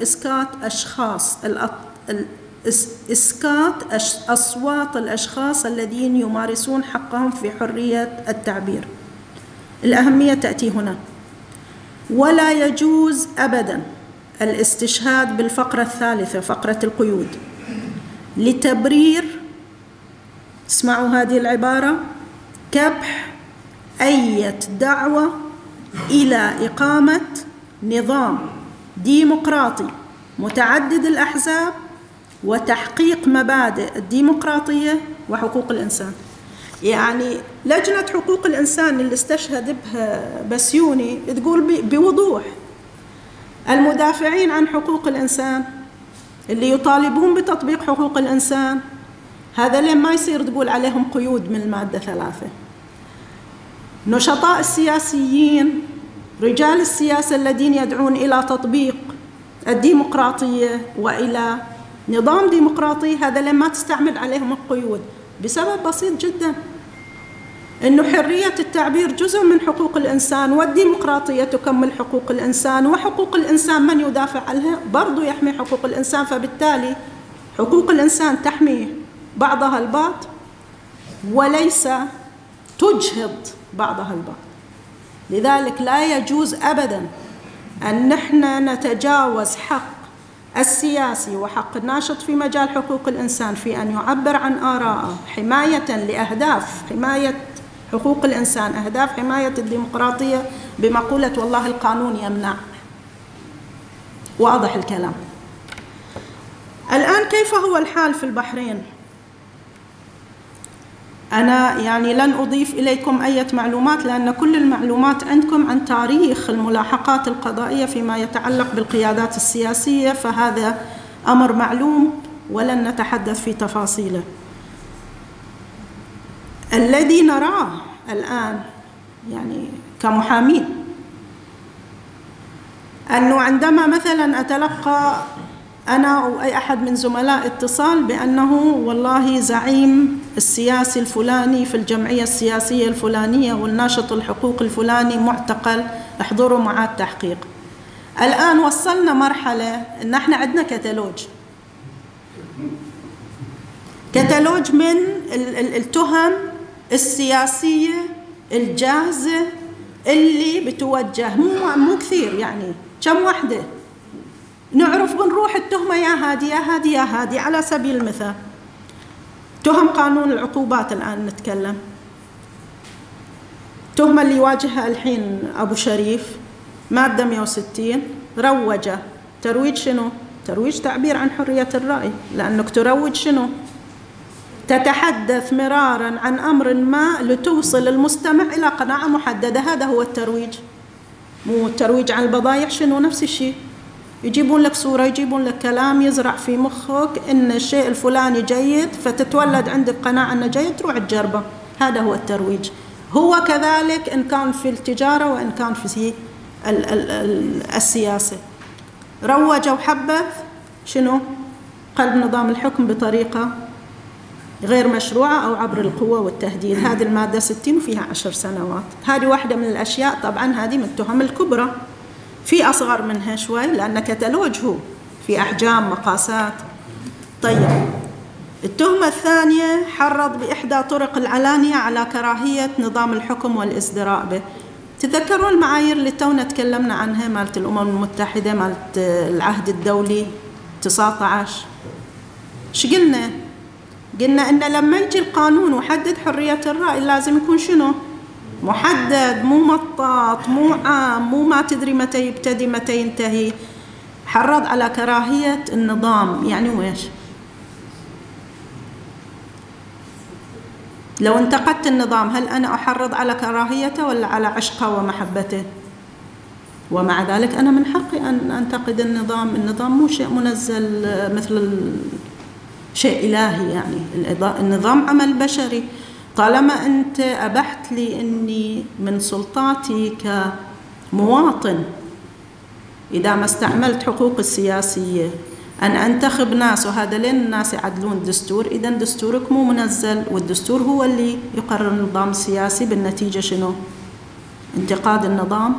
إسقاط أصوات الأشخاص الذين يمارسون حقهم في حرية التعبير. الأهمية تأتي هنا: ولا يجوز أبداً الاستشهاد بالفقرة الثالثة، فقرة القيود، لتبرير، اسمعوا هذه العبارة، كبح أي دعوة إلى إقامة نظام ديمقراطي متعدد الأحزاب وتحقيق مبادئ الديمقراطية وحقوق الإنسان. يعني لجنة حقوق الإنسان اللي استشهد بها بسيوني تقول بوضوح المدافعين عن حقوق الإنسان اللي يطالبون بتطبيق حقوق الإنسان، هذا لين ما يصير تقول عليهم قيود من المادة 3. نشطاء السياسيين، رجال السياسة الذين يدعون إلى تطبيق الديمقراطية وإلى نظام ديمقراطي، هذا لما تستعمل عليهم القيود بسبب بسيط جدا، إنه حرية التعبير جزء من حقوق الإنسان، والديمقراطية تكمل حقوق الإنسان، وحقوق الإنسان من يدافع عنها برضو يحمي حقوق الإنسان، فبالتالي حقوق الإنسان تحمي بعضها البعض وليس تجهض بعضها البعض. لذلك لا يجوز أبدا أن نحن نتجاوز حق السياسي وحق الناشط في مجال حقوق الإنسان في أن يعبر عن آراءه حماية لأهداف حماية حقوق الإنسان، أهداف حماية الديمقراطية، بمقولة والله القانون يمنع. واضح الكلام. الآن كيف هو الحال في البحرين؟ أنا يعني لن أضيف إليكم أي معلومات، لأن كل المعلومات عندكم عن تاريخ الملاحقات القضائية فيما يتعلق بالقيادات السياسية، فهذا أمر معلوم ولن نتحدث في تفاصيله. الذي نراه الآن يعني كمحامين أنه عندما مثلا أتلقى أنا أو أي أحد من زملاء اتصال بأنه والله زعيم السياسي الفلاني في الجمعية السياسية الفلانية والناشط الحقوق الفلاني معتقل، احضروا معاه التحقيق. الآن وصلنا مرحلة أن احنا عندنا كتالوج من التهم السياسية الجاهزة اللي بتوجه، مو كثير يعني، كم وحدة نعرف بنروح التهمة يا هادي يا هادي يا هادي. على سبيل المثال تهم قانون العقوبات، الآن نتكلم تهمة اللي يواجهها الحين أبو شريف، مادة 160 روج ترويج شنو؟ ترويج تعبير عن حرية الرأي، لأنك تروج شنو؟ تتحدث مرارا عن أمر ما لتوصل المستمع إلى قناعة محددة، هذا هو الترويج. مو الترويج عن البضائع شنو؟ نفس الشيء، يجيبون لك صورة، يجيبون لك كلام يزرع في مخك إن الشيء الفلاني جيد، فتتولد عندك قناعة أنه جيد، تروح تجربه، هذا هو الترويج. هو كذلك إن كان في التجارة وإن كان في السياسة. روج وحبث شنو؟ قلب نظام الحكم بطريقة غير مشروعة أو عبر القوة والتهديد، هذه المادة 60 وفيها 10 سنوات. هذه واحدة من الأشياء، طبعا هذه من التهم الكبرى، في أصغر منها شوي لأن كتالوج هو في أحجام مقاسات. طيب التهمة الثانية حرض بإحدى طرق العلانية على كراهية نظام الحكم والازدراء به. تذكروا المعايير اللي تونا تكلمنا عنها مالت الأمم المتحدة، مالت العهد الدولي 19، شو قلنا؟ قلنا إن لما يجي القانون وحدد حرية الرأي لازم يكون شنو؟ محدد، مو مطاط، مو عام، مو ما تدري متى يبتدي متى ينتهي. حرض على كراهية النظام، يعني ويش؟ لو انتقدت النظام هل أنا أحرض على كراهيته ولا على عشقه ومحبته؟ ومع ذلك أنا من حقي أن أنتقد النظام. النظام مو شيء منزل مثل شيء إلهي، يعني النظام عمل بشري. طالما أنت أبحت لي أني من سلطاتي كمواطن إذا ما استعملت حقوق السياسية أن أنتخب ناس، وهذا لين الناس يعدلون الدستور، إذا دستورك مو منزل، والدستور هو اللي يقرر النظام السياسي. بالنتيجة شنو؟ انتقاد النظام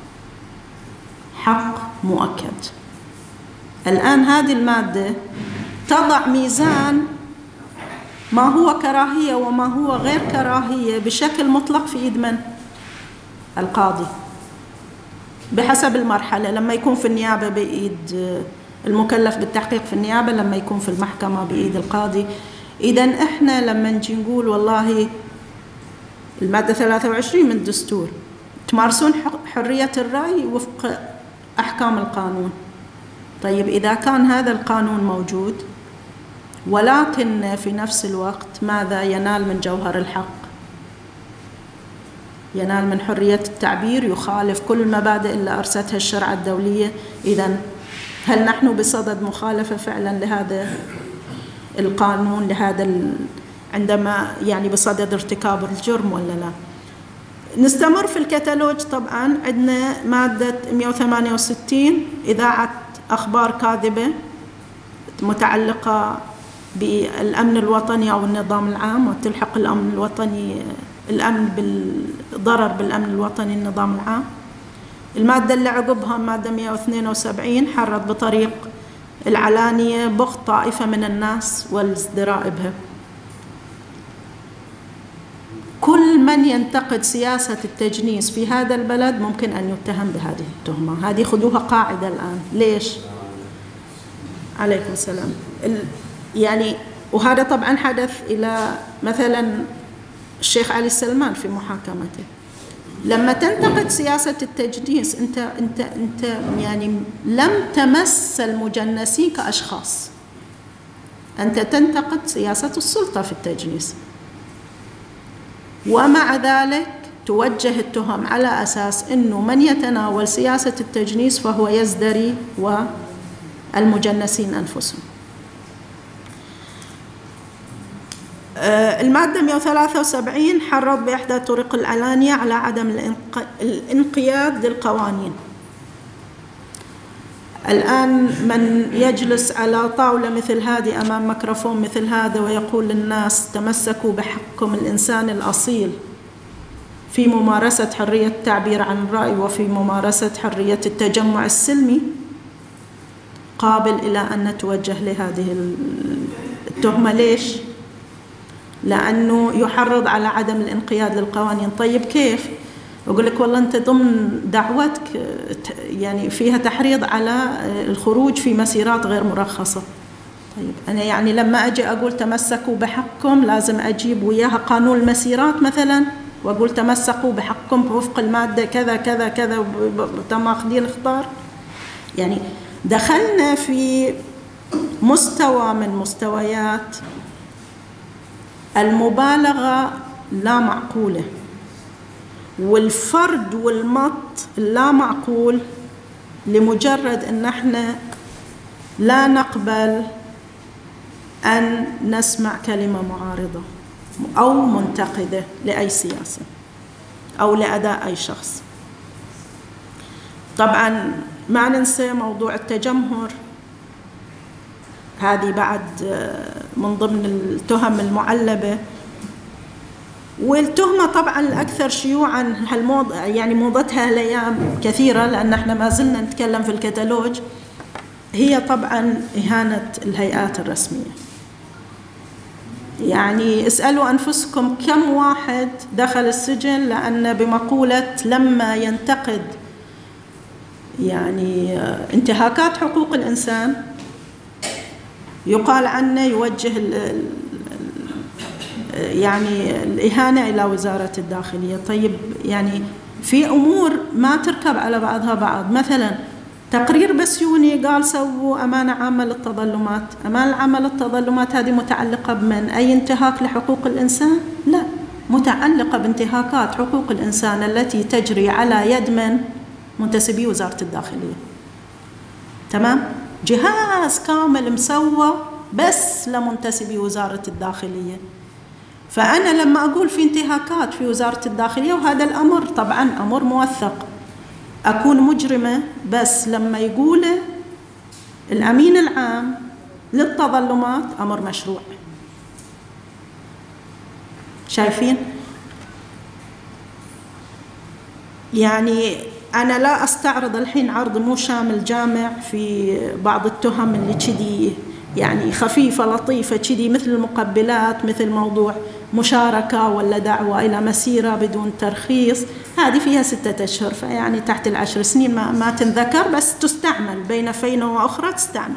حق مؤكد. الآن هذه المادة تضع ميزان ما هو كراهية وما هو غير كراهية بشكل مطلق في يد من؟ القاضي، بحسب المرحلة. لما يكون في النيابة بإيد المكلف بالتحقيق في النيابة، لما يكون في المحكمة بإيد القاضي. إذن إحنا لما نجي نقول والله المادة 23 من الدستور تمارسون حرية الرأي وفق أحكام القانون. طيب إذا كان هذا القانون موجود ولكن في نفس الوقت ماذا ينال من جوهر الحق؟ ينال من حرية التعبير، يخالف كل المبادئ اللي أرستها الشرع الدولية. إذن هل نحن بصدد مخالفة فعلا لهذا القانون، لهذا عندما يعني بصدد ارتكاب الجرم ولا لا؟ نستمر في الكتالوج. طبعا عندنا مادة 168 إذاعة أخبار كاذبة متعلقة بالأمن الوطني أو النظام العام، وتلحق الأمن الوطني بالضرر بالأمن الوطني النظام العام. المادة اللي عقبها مادة 172 حرض بطريق العلانية بغض طائفة من الناس والازدراء بها. كل من ينتقد سياسة التجنيس في هذا البلد ممكن أن يتهم بهذه التهمة. هذه خذوها قاعدة الآن. ليش؟ عليكم السلام. يعني وهذا طبعا حدث إلى مثلا الشيخ علي السلمان في محاكمته. لما تنتقد سياسة التجنيس أنت يعني لم تمس المجنسين كأشخاص، أنت تنتقد سياسة السلطة في التجنيس، ومع ذلك توجه التهم على أساس أنه من يتناول سياسة التجنيس فهو يزدري والمجنسين أنفسهم. المادة 173 حرض بإحدى طرق العلانية على عدم الانقياد للقوانين. الآن من يجلس على طاولة مثل هذه أمام ميكروفون مثل هذا ويقول للناس تمسكوا بحقكم الإنسان الأصيل في ممارسة حرية التعبير عن الرأي وفي ممارسة حرية التجمع السلمي، قابل إلى أن نتوجه لهذه التهمة. ليش؟ لأنه يحرض على عدم الانقياد للقوانين. طيب كيف؟ أقول لك والله أنت ضمن دعوتك يعني فيها تحريض على الخروج في مسيرات غير مرخصة. طيب أنا يعني لما أجي أقول تمسكوا بحقكم لازم أجيب وياها قانون المسيرات مثلا وأقول تمسكوا بحقكم وفق المادة كذا كذا كذا تماخذين اختار. يعني دخلنا في مستوى من مستويات المبالغة لا معقولة، والفرد والمط لا معقول، لمجرد أن احنا لا نقبل أن نسمع كلمة معارضة أو منتقدة لأي سياسة أو لأداء أي شخص. طبعا ما ننسى موضوع التجمهر، هذه بعد من ضمن التهم المعلبة. والتهمة طبعا الأكثر شيوعا يعني موضتها الأيام كثيرة لأن احنا ما زلنا نتكلم في الكتالوج، هي طبعا إهانة الهيئات الرسمية. يعني اسألوا أنفسكم كم واحد دخل السجن لأن بمقولة لما ينتقد يعني انتهاكات حقوق الإنسان يقال عنه يوجه يعني الإهانة إلى وزارة الداخلية. طيب يعني في أمور ما تركب على بعضها بعض. مثلا تقرير بسيوني قال سووا أمانة عامة للتظلمات. أمانة عامة للتظلمات هذه متعلقة بمن؟ أي انتهاك لحقوق الإنسان؟ لا، متعلقة بانتهاكات حقوق الإنسان التي تجري على يد من؟ منتسبي وزارة الداخلية. تمام؟ جهاز كامل مسوى بس لمنتسبي وزارة الداخلية. فأنا لما أقول في انتهاكات في وزارة الداخلية، وهذا الأمر طبعا أمر موثق، أكون مجرمة بس لما يقول الأمين العام للتظلمات أمر مشروع. شايفين؟ يعني أنا لا أستعرض الحين عرض مو شامل جامع في بعض التهم اللي كذي يعني خفيفة لطيفة كذي، مثل المقبلات، مثل موضوع مشاركة ولا دعوة إلى مسيرة بدون ترخيص. هذه فيها 6 أشهر، فيعني تحت 10 سنين ما تنذكر، بس تستعمل بين فينة وأخرى تستعمل.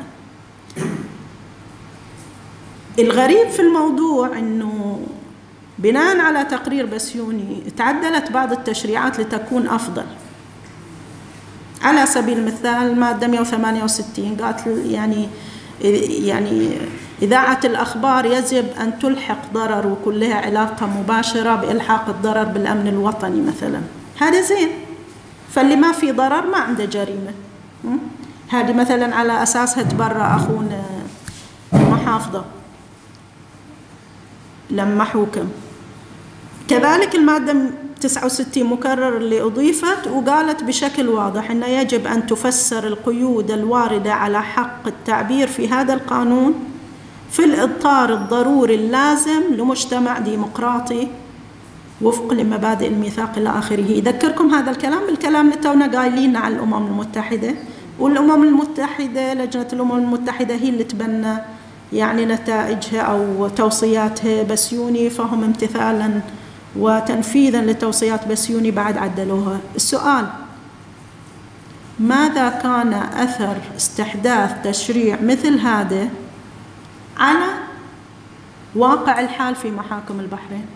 الغريب في الموضوع أنه بناء على تقرير بسيوني تعدلت بعض التشريعات لتكون أفضل. على سبيل المثال المادة 168 قالت يعني إذاعة الأخبار يجب أن تلحق ضرر ويكون لها علاقة مباشرة بإلحاق الضرر بالأمن الوطني مثلا. هذا زين، فاللي ما في ضرر ما عنده جريمة. هذه مثلا على أساسها تبرأ أخونا المحافظة لما حكم. كذلك المادة 69 مكرر اللي أضيفت، وقالت بشكل واضح أن يجب أن تفسر القيود الواردة على حق التعبير في هذا القانون في الإطار الضروري اللازم لمجتمع ديمقراطي وفق لمبادئ الميثاق إلى آخره. يذكركم هذا الكلام بالكلام اللي تونا قايلين على الأمم المتحدة، والأمم المتحدة لجنة الأمم المتحدة هي اللي تبنى يعني نتائجها أو توصياتها بسيوني، فهم امتثالا وتنفيذا لتوصيات بسيوني بعد عدلوها. السؤال: ماذا كان أثر استحداث تشريع مثل هذا على واقع الحال في محاكم البحرين؟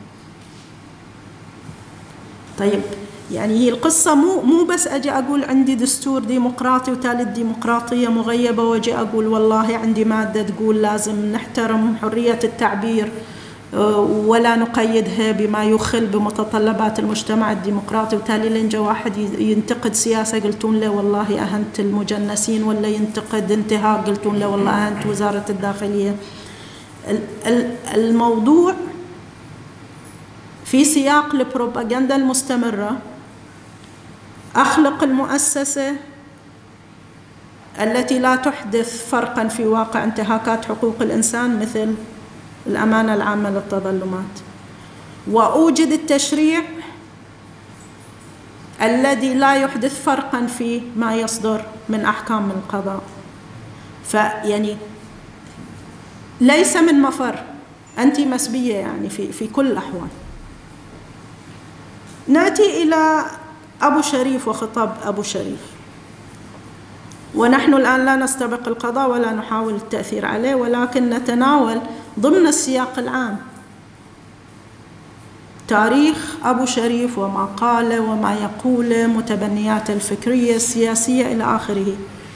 طيب يعني هي القصة مو بس أجي أقول عندي دستور ديمقراطي وتالي الديمقراطية مغيبة وأجي أقول والله عندي مادة تقول لازم نحترم حرية التعبير ولا نقيدها بما يخل بمتطلبات المجتمع الديمقراطي، وتالي لين جا واحد ينتقد سياسة قلتون له والله أهنت المجنسين، ولا ينتقد انتهاك قلتون له والله أهنت وزارة الداخلية. الموضوع في سياق البروباغندا المستمرة. أخلق المؤسسة التي لا تحدث فرقا في واقع انتهاكات حقوق الإنسان مثل الأمانة العامة للتظلمات، وأوجد التشريع الذي لا يحدث فرقا في ما يصدر من أحكام من القضاء. فيعني ليس من مفر، أنت مسبية يعني في كل الأحوال. نأتي إلى أبو شريف وخطاب أبو شريف، ونحن الآن لا نستبق القضاء ولا نحاول التأثير عليه، ولكن نتناول ضمن السياق العام تاريخ أبو شريف وما قاله وما يقوله، متبنياته الفكرية السياسية إلى آخره.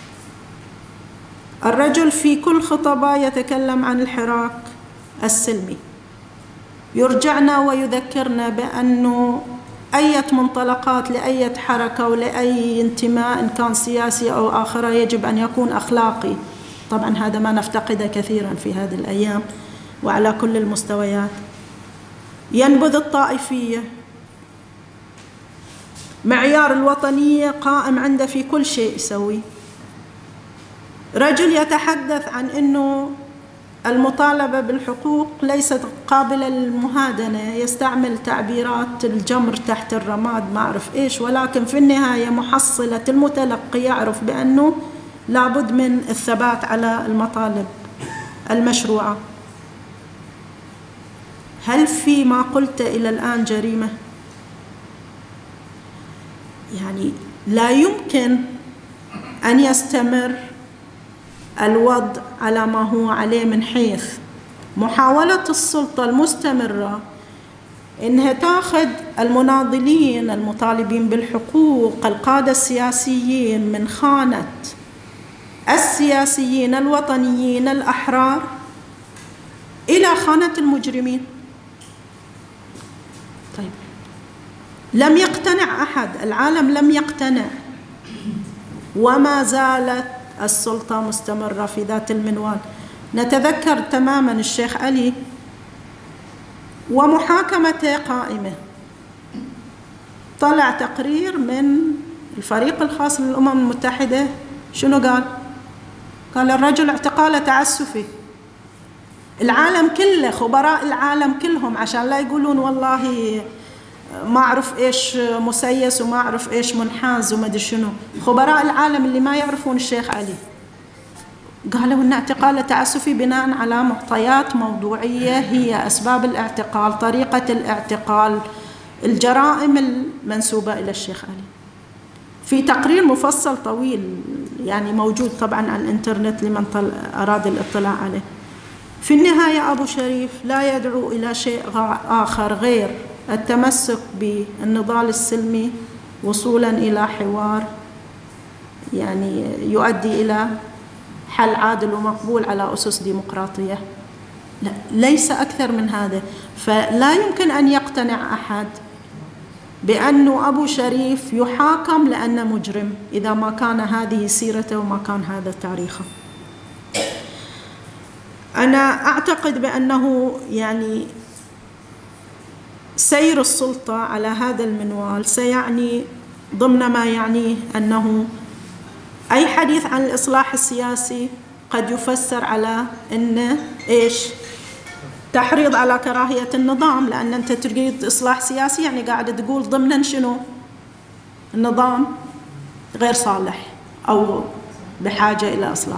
الرجل في كل خطبه يتكلم عن الحراك السلمي، يرجعنا ويذكرنا بأنه أي منطلقات لأي حركة ولأي انتماء إن كان سياسي أو آخر يجب أن يكون أخلاقي. طبعا هذا ما نفتقده كثيرا في هذه الأيام وعلى كل المستويات. ينبذ الطائفية، معيار الوطنية قائم عنده في كل شيء يسوي. رجل يتحدث عن أنه المطالبة بالحقوق ليست قابلة للمهادنة، يستعمل تعبيرات الجمر تحت الرماد ما أعرف إيش، ولكن في النهاية محصلة المتلقي يعرف بأنه لابد من الثبات على المطالب المشروعة. هل في ما قلت إلى الآن جريمة؟ يعني لا يمكن أن يستمر الوضع على ما هو عليه من حيث محاولة السلطة المستمرة إنها تأخذ المناضلين المطالبين بالحقوق القادة السياسيين من خانة السياسيين الوطنيين الأحرار إلى خانة المجرمين. طيب لم يقتنع أحد، العالم لم يقتنع، وما زالت السلطة مستمرة في ذات المنوال. نتذكر تماما الشيخ علي ومحاكمته قائمة، طلع تقرير من الفريق الخاص للأمم المتحدة، شنو قال؟ قال الرجل اعتقاله تعسفي. العالم كله، خبراء العالم كلهم، عشان لا يقولون والله ما أعرف إيش مسيس وما أعرف إيش منحاز وما أدري شنو، خبراء العالم اللي ما يعرفون الشيخ علي قالوا إن اعتقاله تعسفي بناء على معطيات موضوعية هي أسباب الاعتقال، طريقة الاعتقال، الجرائم المنسوبة إلى الشيخ علي، في تقرير مفصل طويل يعني موجود طبعا على الإنترنت لمن أراد الاطلاع عليه. في النهاية أبو شريف لا يدعو إلى شيء آخر غير التمسك بالنضال السلمي وصولا إلى حوار يعني يؤدي إلى حل عادل ومقبول على أسس ديمقراطية. لا، ليس أكثر من هذا. فلا يمكن أن يقتنع أحد بأنه أبو شريف يحاكم لأنه مجرم إذا ما كان هذه سيرته وما كان هذا تاريخه. أنا أعتقد بأنه يعني سير السلطة على هذا المنوال سيعني ضمن ما يعنيه أنه أي حديث عن الإصلاح السياسي قد يفسر على أنه إيش؟ تحريض على كراهية النظام، لأن أنت تريد إصلاح سياسي يعني قاعد تقول ضمنا شنو؟ النظام غير صالح أو بحاجة إلى إصلاح.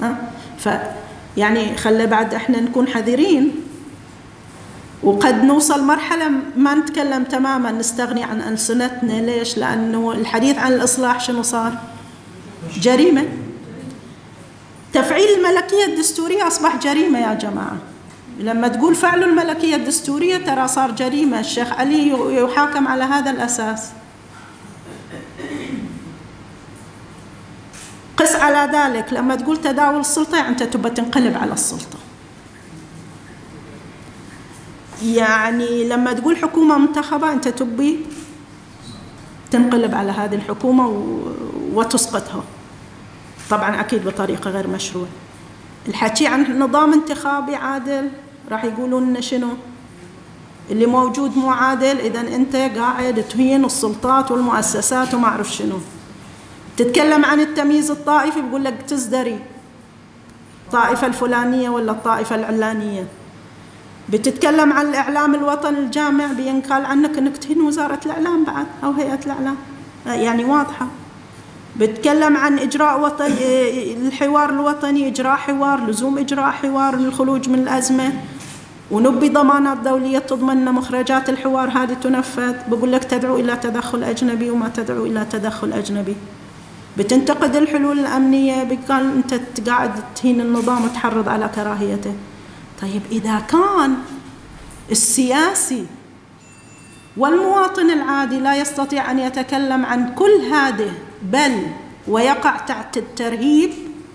يعني خلي بعد إحنا نكون حذرين، وقد نوصل مرحلة ما نتكلم تماما نستغني عن ألسنتنا. ليش؟ لأنه الحديث عن الإصلاح شنو صار؟ جريمة. تفعيل الملكية الدستورية أصبح جريمة يا جماعة. لما تقول فعلوا الملكية الدستورية ترى صار جريمة. الشيخ علي يحاكم على هذا الأساس. قس على ذلك لما تقول تداول السلطة يعني أنت تبى تنقلب على السلطة. يعني لما تقول حكومة منتخبة أنت تبي تنقلب على هذه الحكومة وتسقطها، طبعا أكيد بطريقة غير مشروعة. الحكي عن نظام انتخابي عادل راح يقولون لنا شنو؟ اللي موجود مو عادل، إذا أنت قاعد تهين السلطات والمؤسسات وما أعرف شنو. تتكلم عن التمييز الطائفي بيقول لك تزدري الطائفة الفلانية ولا الطائفة العلانية. بتتكلم عن الإعلام الوطني الجامع بينقال عنك أنك تهين وزارة الإعلام بعد أو هيئة الإعلام، يعني واضحة. بتكلم عن إجراء وطني، الحوار الوطني، إجراء حوار، لزوم إجراء حوار للخروج من الأزمة، ونبي ضمانات دولية تضمن مخرجات الحوار هذه تنفذ. بقول لك تدعو إلى تدخل أجنبي وما تدعو إلى تدخل أجنبي. بتنتقد الحلول الأمنية بقال أنت قاعد تهين النظام وتحرض على كراهيته. طيب إذا كان السياسي والمواطن العادي لا يستطيع أن يتكلم عن كل هذه، بل ويقع تحت الترهيب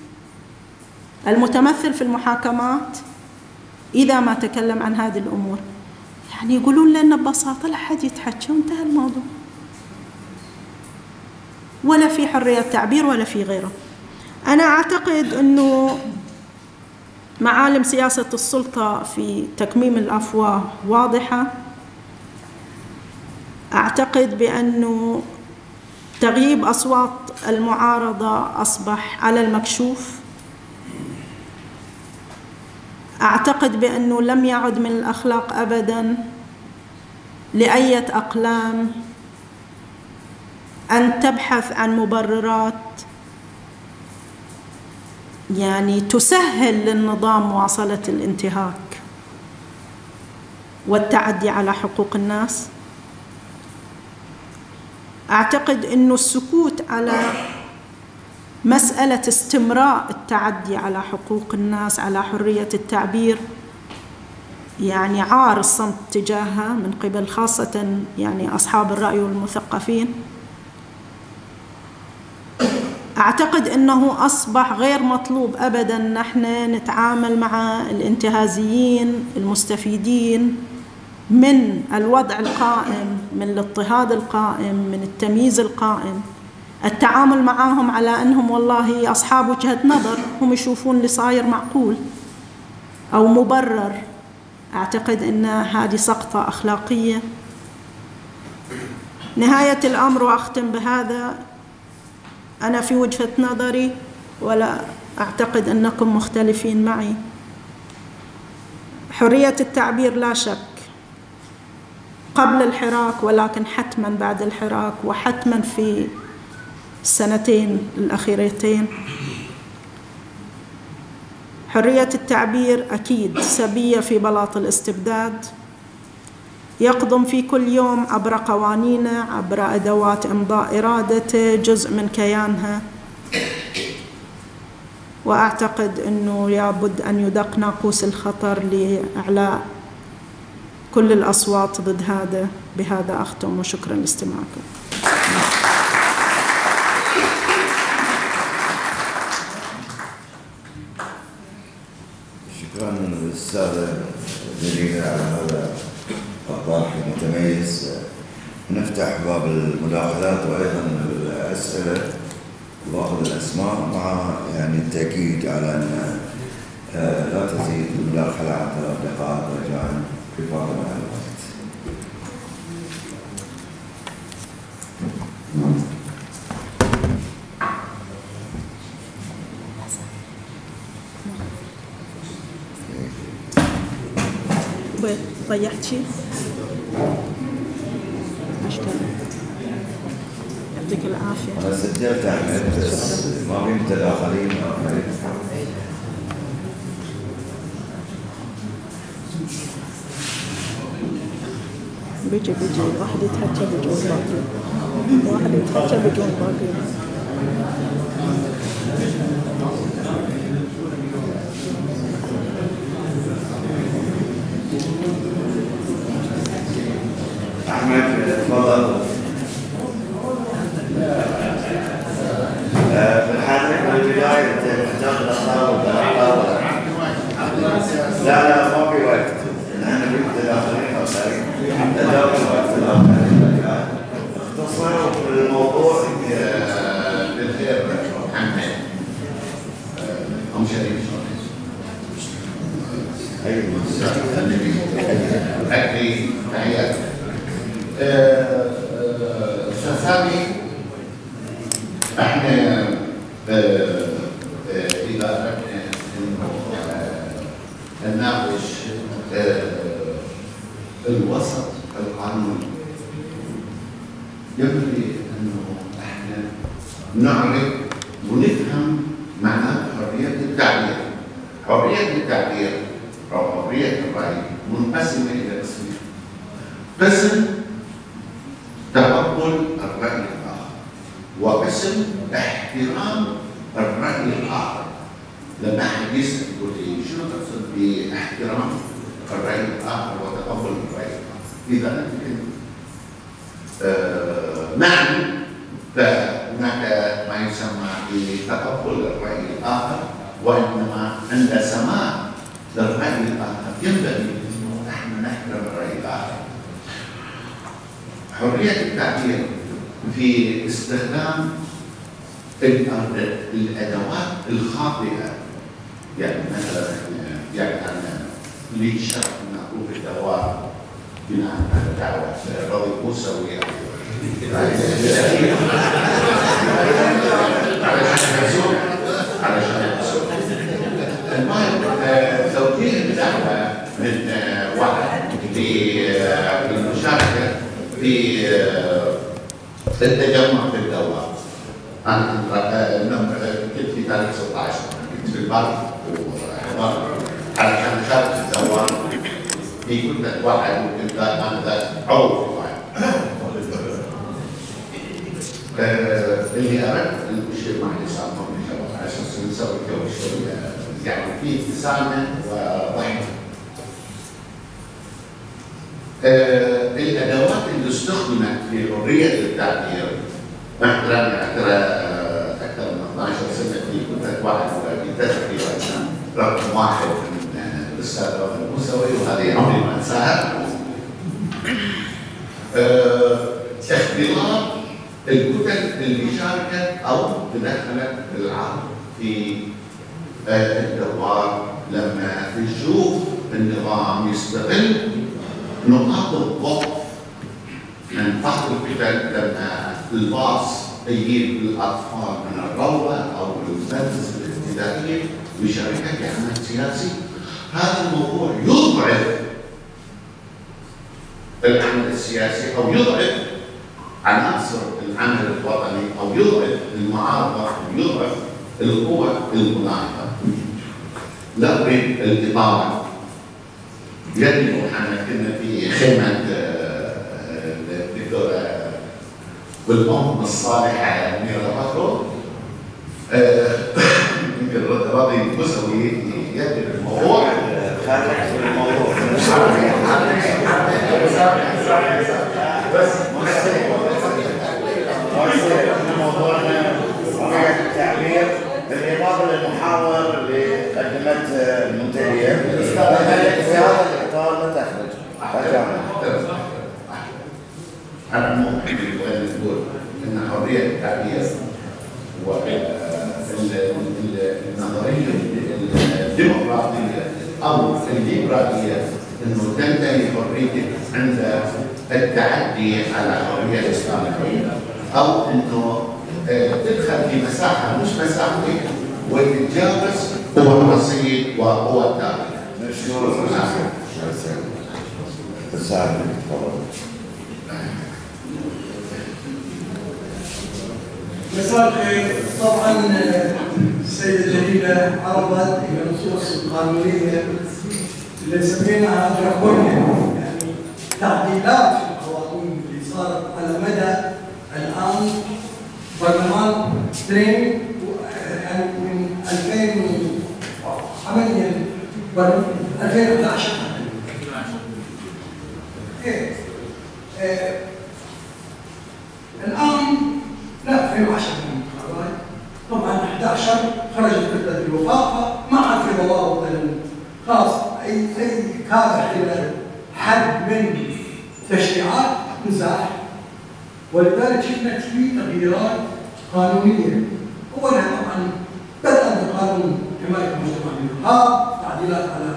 المتمثل في المحاكمات إذا ما تكلم عن هذه الأمور، يعني يقولون لنا ببساطة لا حد يتحكي وانتهى الموضوع، ولا في حرية تعبير ولا في غيره. أنا أعتقد أنه معالم سياسة السلطة في تكميم الأفواه واضحة. أعتقد بأنه تغييب أصوات المعارضة أصبح على المكشوف. أعتقد بأنه لم يعد من الأخلاق أبداً لأية أقلام أن تبحث عن مبررات يعني تسهل للنظام مواصلة الانتهاك والتعدي على حقوق الناس. أعتقد أنه السكوت على مسألة استمرار التعدي على حقوق الناس، على حرية التعبير، يعني عار الصمت تجاهها من قبل خاصة يعني أصحاب الرأي والمثقفين. أعتقد أنه أصبح غير مطلوب أبداً نحن نتعامل مع الانتهازيين المستفيدين من الوضع القائم، من الاضطهاد القائم، من التمييز القائم. التعامل معهم على أنهم والله أصحاب وجهة نظر، هم يشوفون اللي صاير معقول أو مبرر. أعتقد أن هذه سقطة أخلاقية. نهاية الأمر وأختم بهذا، أنا في وجهة نظري ولا أعتقد أنكم مختلفين معي، حرية التعبير لا شك قبل الحراك، ولكن حتما بعد الحراك، وحتما في السنتين الأخيرتين. حرية التعبير أكيد سبية في بلاط الاستبداد، يقضم في كل يوم عبر قوانينه، عبر أدوات إمضاء إرادته، جزء من كيانها. وأعتقد أنه لابد أن يدق ناقوس الخطر لإعلاء كل الأصوات ضد هذا. بهذا أختم وشكرا لاستماعكم. شكرا للأستاذة جليلة على هذا الطرح المتميز. نفتح باب المداخلات وأيضا الأسئلة وأخذ الأسماء، مع يعني التأكيد على أن لا تزيد المداخلة عن 3 دقائق رجاء حفاظا على الوقت. شوي طيحت شيء؟ مشكلة. يعطيك العافية. أنا سجلت أحمد بس ما في متداخلين. بيجي واحد يتحكى بيجون باقي، واحد يتحكى بيجون باقي. أحمد تفضل. في الحال نحن بالبداية تحتاج الأخطاء لا ما في وقت. نحن في متداخلين أو سريع. تداول الوقت الآخر. اختصروا في الموضوع بالخير محمد أم شريف أكفي تحياتي. أستاذ سامي، احنا إذا أردنا إنه نناقش الوسط القانوني ينبغي انه احنا نعرف ونفهم معنى حريه التعبير. حريه التعبير او حريه الراي منقسمه الى قسمين. قسم تقبل الراي الاخر وقسم احترام الراي الاخر. لما احد يسال يقول لي شنو تقصد باحترام الراي الاخر وتقبل الراي الاخر؟ اذا انت كنت نعم فهناك ما يسمى بتقبل الرأي الآخر، وإنما عند سماع للرأي الآخر ينبغي أنه نحن نحترم الرأي الآخر. حرية التعبير في استخدام الأدوات الخاطئة، يعني مثلا يعني أنا لي شرط أن أقول في الدواء بناء على دعوة رضي موسوي علشان المهم توجيه الدعوة من واحد للمشاركة في التجمع في الدوام. أنا كنت في تاريخ 16 كنت في البر وحضرت علشان أشارك في الدوام. في كل واحد وكنت أنا عضو في واحد. اللي أردت الشيء مع الإنسان على أساس نسوي جو شوية يعني في ابتسامة وضحك. الأدوات اللي استخدمت في حرية التعبير احترامي أكثر من 12 سنة في كنت واحد وفي تقريبا رقم واحد من الأستاذ رضي الموسوي، وهذه عمري ما أنساها. اختلاط الكتل اللي شاركت او تدخلت بالعرض في الدوار لما نشوف النظام يستغل نقاط الضعف من بعض الكتل لما الباص يجيب الاطفال من الروضه او المدرسه الابتدائيه ويشاركها في عمل سياسي. هذا الموضوع يضعف العمل السياسي او يضعف عناصر العمل الوطني او يضعف المعارضه او يضعف القوى المناهضه. لا اريد الاطاله. يجب احنا كنا في خيمه الدكتوره بالام الصالحه منيره بكر يمكن راضي الموسوي يجب الموضوع خارج في الموضوع بس موضوعنا حرية التعبير بالإضافة للمحاور اللي قدمته المنتدية في هذا الإطار لا تخرج. أنا ممكن نقول أن حرية التعبير والنظرية الديمقراطية أو الليبرالية أنه تنتهي حريتك عند التعدي على حرية الإسلامية أو أنه تدخل في مساحة مش مساحتك وتتجاوز هو الرصيد وهو الداخل. سعد تفضل. مساء الخير. طبعا السيدة جليلة عرضت إلى النصوص القانونية اللي سميناها دراكونيا، يعني تعديلات في القوانين اللي صارت على مدى الآن برلمان 2 يعني من 2000 عمليا 2011 الآن لا 2010 طبعا 11 خرجت كتلة الوفاقة ما عاد في ضوابط خلاص اي كادح الى حد من تشريعات نزاح، ولذلك شفنا في تغييرات قانونيه. اولها طبعا بدأ بقانون حمايه المجتمع من الارهاب، تعديلات على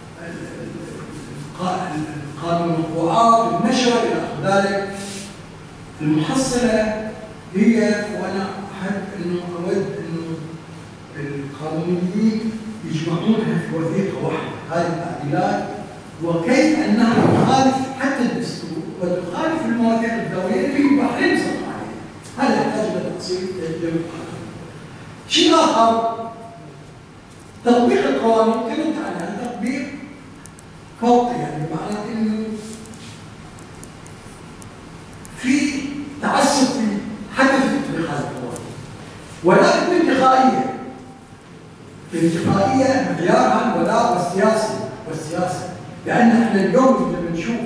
قانون القواعد النشر الى اخر ذلك. المحصله هي وانا احب انه اود انه القانونيين يجمعونها في وثيقه واحده هذه التعديلات، وكيف انها تخالف حتى الدستور وتخالف المواثيق الدوليه اللي البحرين صدق عليها. هذا يحتاج الى تفصيل جميع القانون. شيء اخر تطبيق القوانين كلمت عنها تطبيق فوقي، يعني معناته انه في تعسف في حتى في تطبيق هذه القوانين، ولكن بانتقائيه. الانتقائيه معيارها الولاء والسياسه، لان احنا اليوم لما نشوف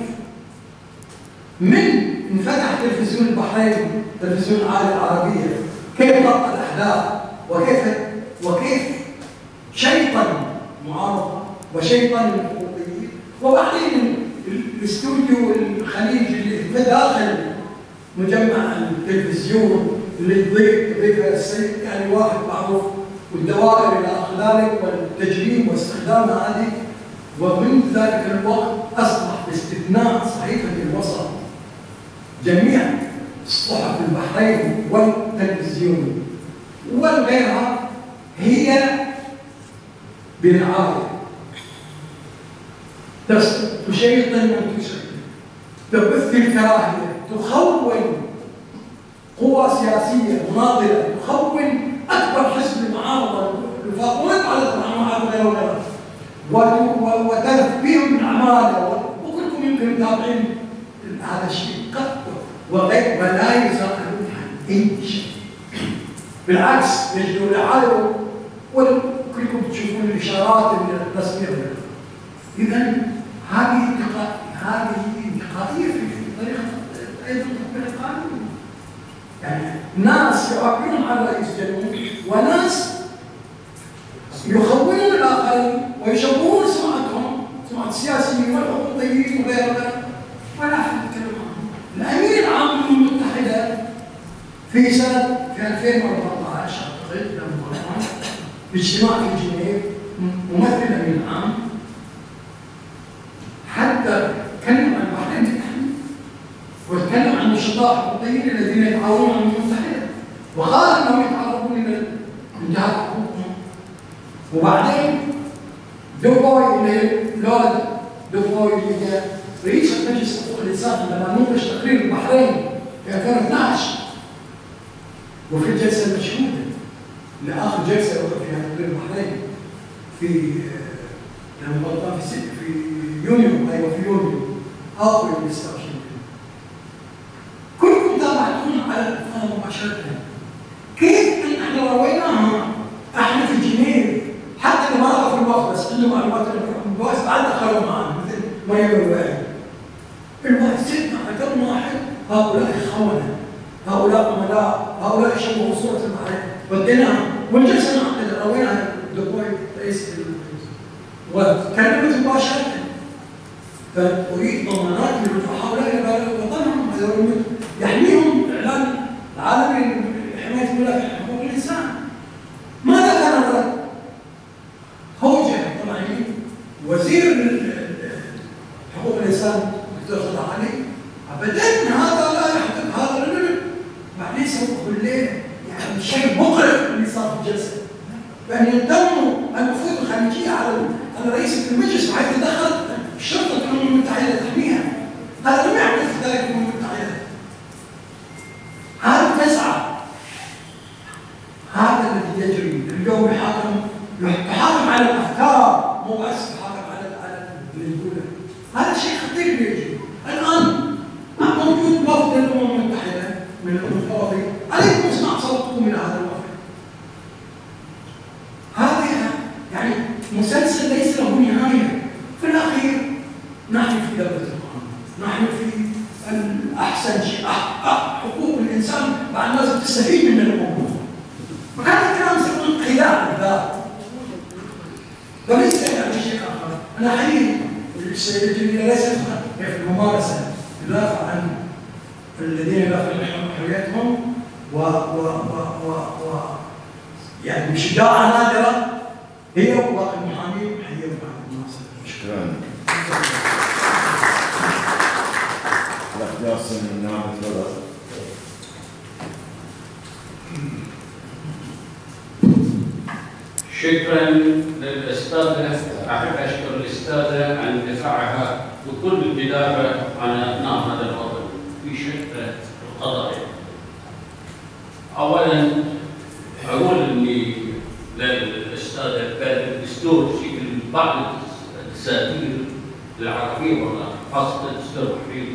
من انفتح تلفزيون البحرين تلفزيون العالم العربيه كيف ضبط الاحداث وكيف شيطن معارضه وشيطن الحقوقيين، وبعدين الاستوديو الخليجي اللي داخل مجمع التلفزيون اللي يضيف السيد يعني واحد معروف والدوائر الى اخر ذلك والتجريم واستخدام هذه، ومن ذلك الوقت اصبح باستثناء صحيفه الوسط جميع الصحف البحرين والتلفزيون وغيرها هي برعايه تشيطن وتشيطن، تبث الكراهيه، تخون قوى سياسيه مناضله، تخون اكبر حزب معارضه الوفاق ويتعلق مع معارضه وغيرها، وتلف بهم من اعماله، وكلكم يمكن متابعين هذا الشيء ولا يسألون عن اي شيء. بالعكس يجدون يعالوا وكلكم تشوفون الاشارات الرسميه. اذا هذه انتقائيه في طريقه ايضا تطبيق القانون. يعني ناس يعبرون عن رئيس جمهور وناس يخونون الاخرين ويشوهون سمعتهم، سمعه السياسيين والحقوقيين وغيرها، ولا احد يتكلم عنهم. الامين العام للامم المتحده في 2014 اعتقد لما باجتماع في جنيف ممثل الامين العام حتى تكلم عن البحرين بالتحديد وتكلم عن النشطاء الحقوقيين الذين يتعاونون مع الامم المتحده، وقال انهم يتعرضون الى انتهاك حقوقهم. وبعدين دوبوي لورد دوبوي اللي رئيس مجلس حقوق الانسان لما نوقش تقرير البحرين في 2012 وفي الجلسه المشهوده لاخر جلسه وقف فيها تقرير البحرين في لما غلطان في يونيو، ايوه في يونيو او في 29 كلكم تابعتونا على القناه مباشره. كيف ان احنا رويناها احنا في جنيف حتى اللي ما رأوا في الوقت بس عنده معلومات البواس بعد دخلوا معنا مثل مريم الوالد. الواحد سيدنا كم واحد هؤلاء خونة، هؤلاء عملاء، هؤلاء يشوهوا صورة البحرين، وديناها والجلسة نعقد رويناها دكتور رئيس وكلمت مباشرة. فأريد ضمانات هؤلاء وطنهم يحميهم الإعلان العالمي لحماية ملف حقوق الإنسان. ماذا كان الرد؟ خوجة طبعا وزير حقوق الإنسان الدكتور صلاح علي أبدا هذا لا يحدث هذا الرجل. بعدين سووا بالليل يعني شيء مقرف اللي صار في الجلسة، بأن ينضموا الوفود الخارجية على رئيسة المجلس بحيث دخلت شرطة الأمم المتحدة تحميها. الوافي، عليكم اسمع صوتكم من هذا الوافي. هذا يعني مسلسل ليس له نهاية. في الأخير نحن في دولة القانون، نحن في الأحسن شيء، حقوق الإنسان بعد لازم تستفيد من الأمور. وكان الكلام يسمون خداع الباب. وليس يعني شيء آخر. أنا حقيقي السيدة جميلة ليست هي في الممارسة تدافع عن الذين يدافعون عن حريتهم يعني بشجاعة نادرة هي وباقي المحامين حيهم بعد الناصر. شكرا. الاختيار سن النائب تفضل. شكرا للأستاذة، أحب أشكر الأستاذة عن دفاعها بكل الجدارة عن أبناء هذا الوطن في شتى القضايا. أولا أقول إني للأستاذة الدستور في بعض الدساتير العربية والله خاصة الدستور الحريري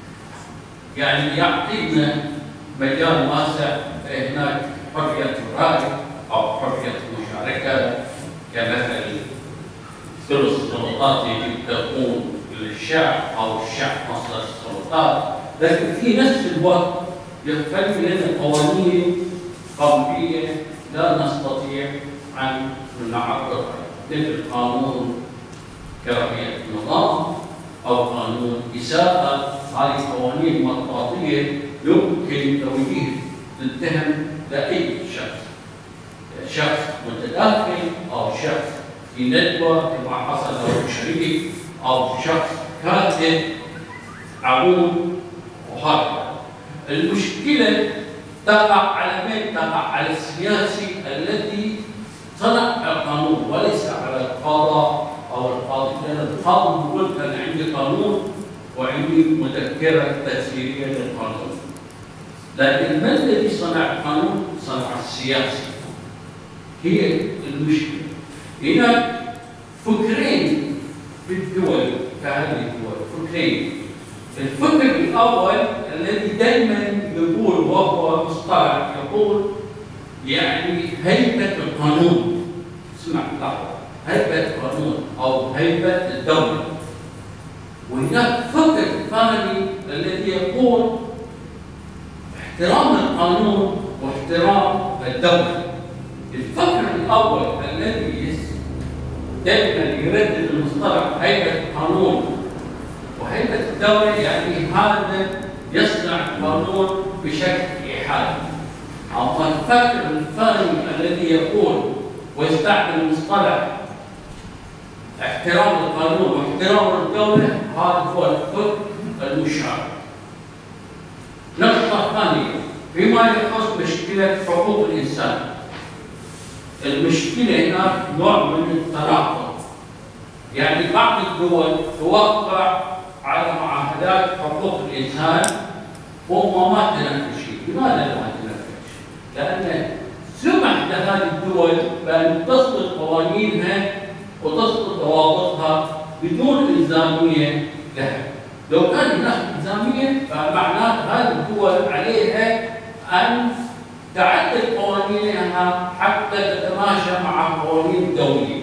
يعني يعطينا مجال واسع هناك حرية الرأي أو حرية المشاركة كمثل ثلث السلطات يجب تكون للشعب أو الشعب مصدر السلطات، لكن في نفس الوقت يخلي لنا قوانين قومية لا نستطيع أن نعبر مثل قانون كراهية النظام أو قانون إساءة. هذه قوانين مطاطية يمكن توجيه التهم لأي شخص متداخل أو شخص في ندوة كما حصل له شريك أو شخص كاتب عموم وهكذا. المشكلة تقع على من؟ تقع على السياسي الذي صنع القانون وليس على القضاء أو القاضي، لأن القاضي يقول أنا عندي قانون وعندي مذكرة تفسيرية للقانون، لكن من الذي صنع القانون؟ صنع السياسي. هي المشكلة. هناك فكرين في الدول كهذه الدول، فكرين. الفكر الأول الذي دائما يقول وهو مصطلح يقول يعني هيبة القانون. اسمع لحظة، هيبة القانون أو هيبة الدولة. وهناك فكر ثاني الذي يقول احترام القانون واحترام الدولة. الفكر الأول الذي دائما يردد المصطلح هيبة القانون وهيبة الدولة يعني هذا يصنع القانون بشكل إيحائي. أما الفكر الثاني الذي يقول ويستعمل مصطلح احترام القانون واحترام الدولة، هذا هو الفكر المشارك. نقطة ثانية فيما يخص مشكلة حقوق الإنسان. المشكلة هناك نوع من التناقض، يعني بعض الدول توقع على معاهدات حقوق الإنسان وهم ما تنفذ شيء. لماذا ما تنفذ شيء؟ لأن سمح لهذه الدول بأن تصدر قوانينها وتصدر ضوابطها بدون إلزامية لها. لو كان هناك إلزامية فمعناه هذه الدول عليها أن تعدل قوانينها حتى تتماشى مع القوانين الدولية.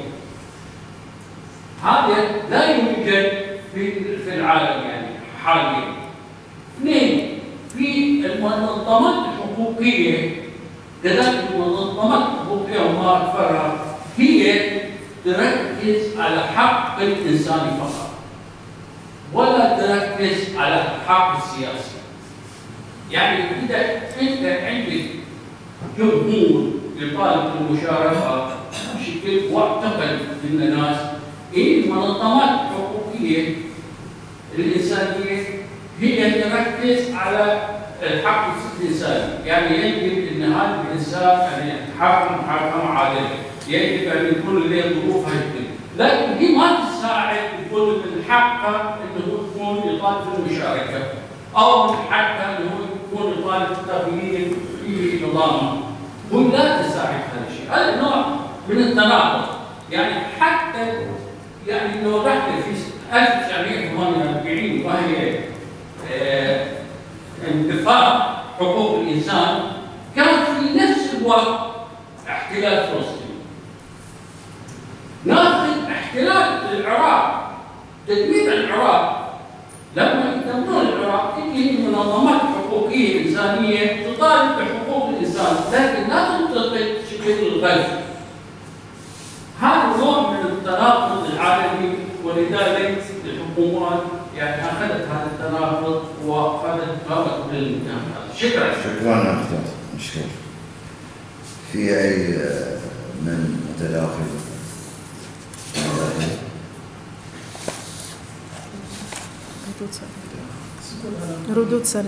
هذا لا يوجد في العالم يعني حاليا. اثنين، في المنظمات الحقوقية كذلك المنظمات الحقوقية وما أكثرها هي تركز على حق الإنسان فقط ولا تركز على الحق السياسي. يعني إذا أنت عندك جمهور يطالب بالمشاركة بشكل واعتقد من الناس المنظمات الحقوقية الإنسانية هي تركز على الحق الإنساني، يعني يجب أن هذا الإنسان أن يتحكم محاكمة عادلة، يجب أن يكون له ظروف هيئة، لكن هي ما تساعد تقول من حقه أنه يكون يطالب بالمشاركة أو من حقه أنه يكون يطالب بالتغيير في نظامه. هو لا تساعد هذا الشيء، هذا نوع من التناقض. يعني حتى يعني لو رحت في 1948 وهي انتفاض حقوق الإنسان كان في نفس الوقت احتلال فلسطين. ناخذ احتلال العراق، تدمير العراق، لما يدمرون العراق تجي منظمات حقوقية إنسانية تطالب بحقوق الإنسان، لكن لا تنتقد شكل الغزو. هذا نوع من التناقض العالمي، ولذلك الحكومات يعني أخذت هذا التناقض وقامت بالمكان هذا. شكرا. شكرا أستاذ. مشكور. في أي من متداخل؟ ردود سريعة.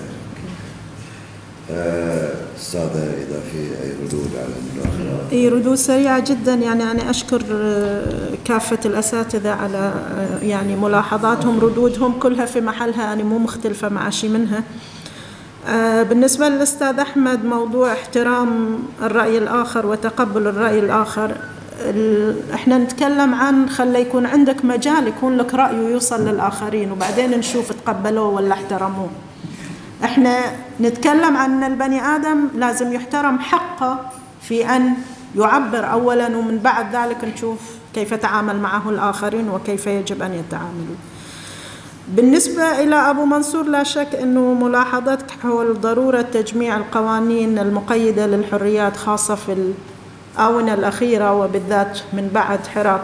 أستاذة إذا في أي ردود على المداخلات؟ أي ردود سريعة جدا. يعني أنا أشكر كافة الأساتذة على يعني ملاحظاتهم، ردودهم كلها في محلها، يعني مو مختلفة مع شيء منها. بالنسبة للأستاذ أحمد، موضوع احترام الرأي الآخر وتقبل الرأي الآخر، احنا نتكلم عن خلي يكون عندك مجال يكون لك رأي ويوصل للآخرين، وبعدين نشوف تقبلوه ولا احترموه. احنا نتكلم عن البني آدم لازم يحترم حقه في أن يعبر أولا، ومن بعد ذلك نشوف كيف يتعامل معه الآخرين وكيف يجب أن يتعاملوا. بالنسبة إلى أبو منصور، لا شك أنه ملاحظتك حول ضرورة تجميع القوانين المقيدة للحريات خاصة في الآونة الأخيرة، وبالذات من بعد حراك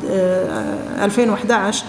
2011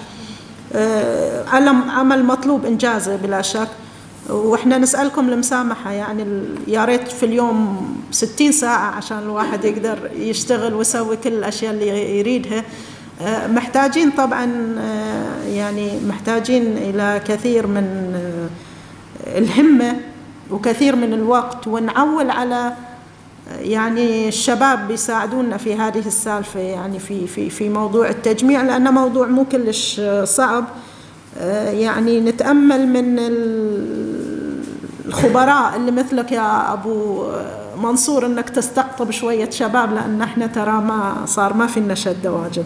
عمل مطلوب إنجازه بلا شك. وإحنا نسألكم المسامحة، يعني يا ريت في اليوم 60 ساعة عشان الواحد يقدر يشتغل ويسوي كل الأشياء اللي يريدها. محتاجين طبعا يعني محتاجين إلى كثير من الهمة وكثير من الوقت، ونعول على يعني الشباب بيساعدونا في هذه السالفة، يعني في موضوع التجميع، لأنه موضوع مو كلش صعب. يعني نتأمل من الخبراء اللي مثلك يا أبو منصور أنك تستقطب شوية شباب، لأن احنا ترى ما فينا شدة واجد.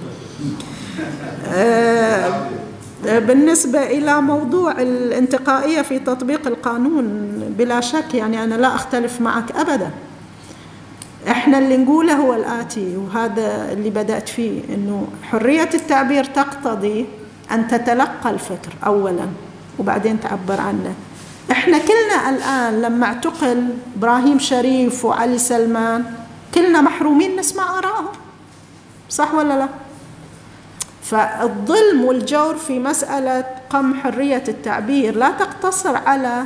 بالنسبة إلى موضوع الانتقائية في تطبيق القانون، بلا شك يعني أنا لا أختلف معك أبدا. احنا اللي نقوله هو الآتي، وهذا اللي بدأت فيه، إنه حرية التعبير تقتضي أن تتلقى الفكر أولا وبعدين تعبر عنه. احنا كلنا الآن لما اعتقل إبراهيم شريف وعلي سلمان كلنا محرومين نسمع آراءهم، صح ولا لا؟ فالظلم والجور في مسألة قمع حرية التعبير لا تقتصر على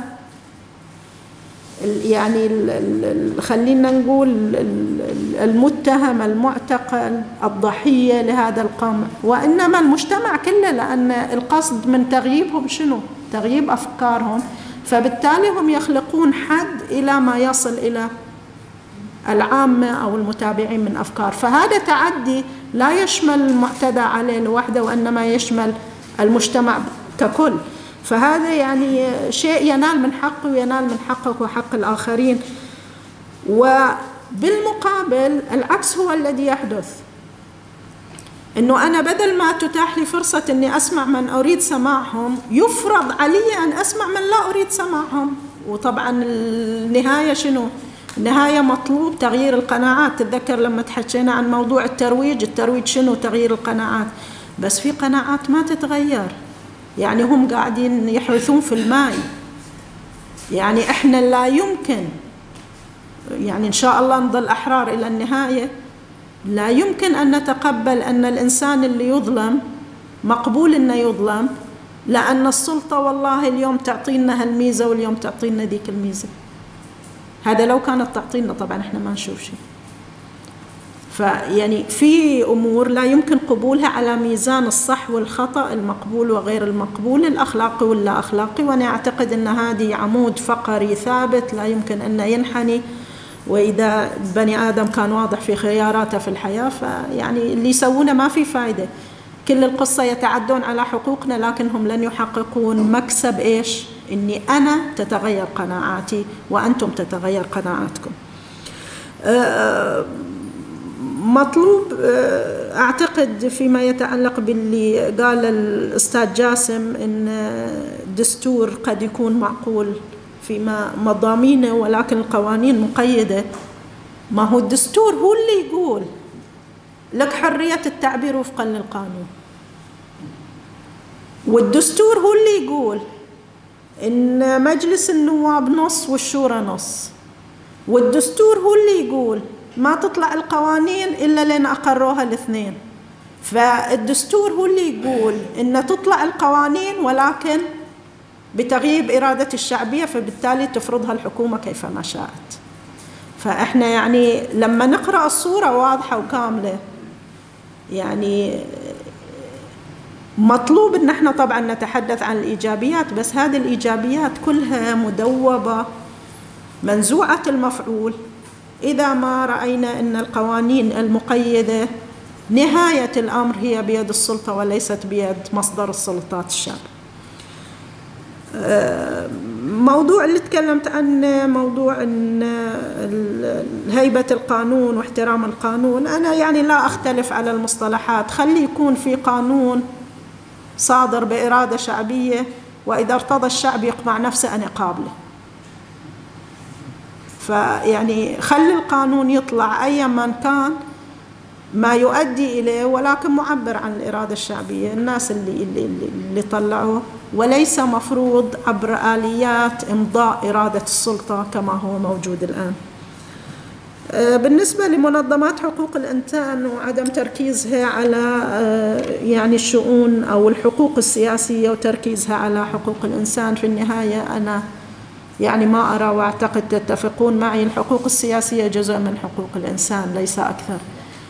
يعني خلينا نقول المتهم المعتقل الضحية لهذا القمع، وإنما المجتمع كله، لأن القصد من تغييبهم شنو؟ تغييب أفكارهم، فبالتالي هم يخلقون حد إلى ما يصل إلى العامة أو المتابعين من أفكار. فهذا تعدي لا يشمل المعتدى عليه لوحده، وإنما يشمل المجتمع ككل. فهذا يعني شيء ينال من حقه وينال من حقك وحق الآخرين. وبالمقابل العكس هو الذي يحدث، إنه أنا بدل ما تتاح لي فرصة إني أسمع من أريد سماعهم، يفرض علي أن أسمع من لا أريد سماعهم. وطبعا النهاية شنو؟ النهاية مطلوب تغيير القناعات. تتذكر لما تحكينا عن موضوع الترويج شنو؟ تغيير القناعات. بس في قناعات ما تتغير، يعني هم قاعدين يحرثون في الماء. يعني إحنا لا يمكن، يعني إن شاء الله نظل أحرار إلى النهاية، لا يمكن أن نتقبل أن الإنسان اللي يظلم مقبول أنه يظلم، لأن السلطة والله اليوم تعطينا هالميزة واليوم تعطينا ذيك الميزة. هذا لو كانت تعطينا، طبعا إحنا ما نشوف شيء. فيعني في أمور لا يمكن قبولها على ميزان الصح والخطأ، المقبول وغير المقبول، الأخلاقي واللا أخلاقي. وأنا أعتقد أن هذه عمود فقري ثابت لا يمكن أن ينحني. وإذا بني آدم كان واضح في خياراته في الحياة، فيعني اللي يسوونه ما في فايدة. كل القصة يتعدون على حقوقنا، لكنهم لن يحققون مكسب إيش؟ إني أنا تتغير قناعاتي وأنتم تتغير قناعاتكم. مطلوب أعتقد فيما يتعلق باللي قال الأستاذ جاسم إن دستور قد يكون معقول في مضامينه، ولكن القوانين مقيدة. ما هو الدستور هو اللي يقول لك حرية التعبير وفقا للقانون، والدستور هو اللي يقول إن مجلس النواب نص والشورى نص، والدستور هو اللي يقول ما تطلع القوانين إلا لين أقروها الاثنين. فالدستور هو اللي يقول إن تطلع القوانين ولكن بتغييب إرادة الشعبية، فبالتالي تفرضها الحكومة كيفما شاءت. فإحنا يعني لما نقرأ الصورة واضحة وكاملة، يعني مطلوب إن احنا طبعا نتحدث عن الإيجابيات، بس هذه الإيجابيات كلها مدوبة منزوعة المفعول إذا ما رأينا أن القوانين المقيدة نهاية الأمر هي بيد السلطة وليست بيد مصدر السلطات الشعب. موضوع اللي تكلمت عنه، موضوع أن هيبة القانون واحترام القانون، أنا يعني لا أختلف على المصطلحات. خلي يكون في قانون صادر بإرادة شعبية، وإذا ارتضى الشعب يقمع نفسه أن يقابله. فيعني خلي القانون يطلع أيما كان ما يؤدي إليه، ولكن معبر عن الإرادة الشعبية، الناس اللي طلعوه، وليس مفروض عبر آليات إمضاء إرادة السلطة كما هو موجود الآن. بالنسبة لمنظمات حقوق الإنسان وعدم تركيزها على يعني الشؤون أو الحقوق السياسية وتركيزها على حقوق الإنسان، في النهاية أنا يعني ما أرى، وأعتقد تتفقون معي، الحقوق السياسية جزء من حقوق الإنسان ليس أكثر.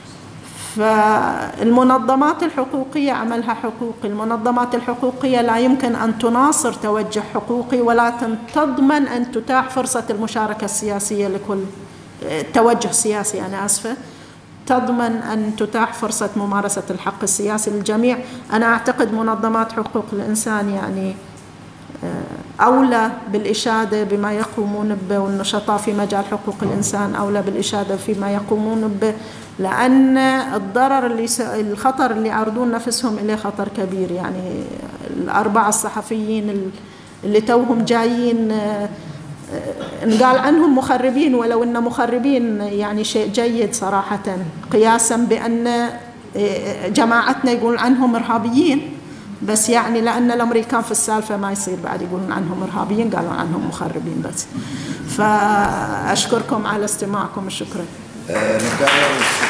فالمنظمات الحقوقية عملها حقوقي، المنظمات الحقوقية لا يمكن أن تناصر توجه حقوقي، ولكن تضمن أن تتاح فرصة المشاركة السياسية لكل توجه سياسي، أنا أسفة، تضمن أن تتاح فرصة ممارسة الحق السياسي للجميع. أنا أعتقد منظمات حقوق الإنسان يعني أولى بالإشادة بما يقومون به، والنشطاء في مجال حقوق الإنسان أولى بالإشادة فيما يقومون به، لأن الخطر اللي يعرضون نفسهم إليه خطر كبير. يعني الأربعة الصحفيين اللي توهم جايين نقال عنهم مخربين، ولو أن مخربين يعني شيء جيد صراحة، قياسا بأن جماعتنا يقولون عنهم إرهابيين، بس يعني لأن الأمريكان في السالفة ما يصير بعد يقولون عنهم إرهابيين، قالوا عنهم مخربين بس. فأشكركم على استماعكم، شكرا.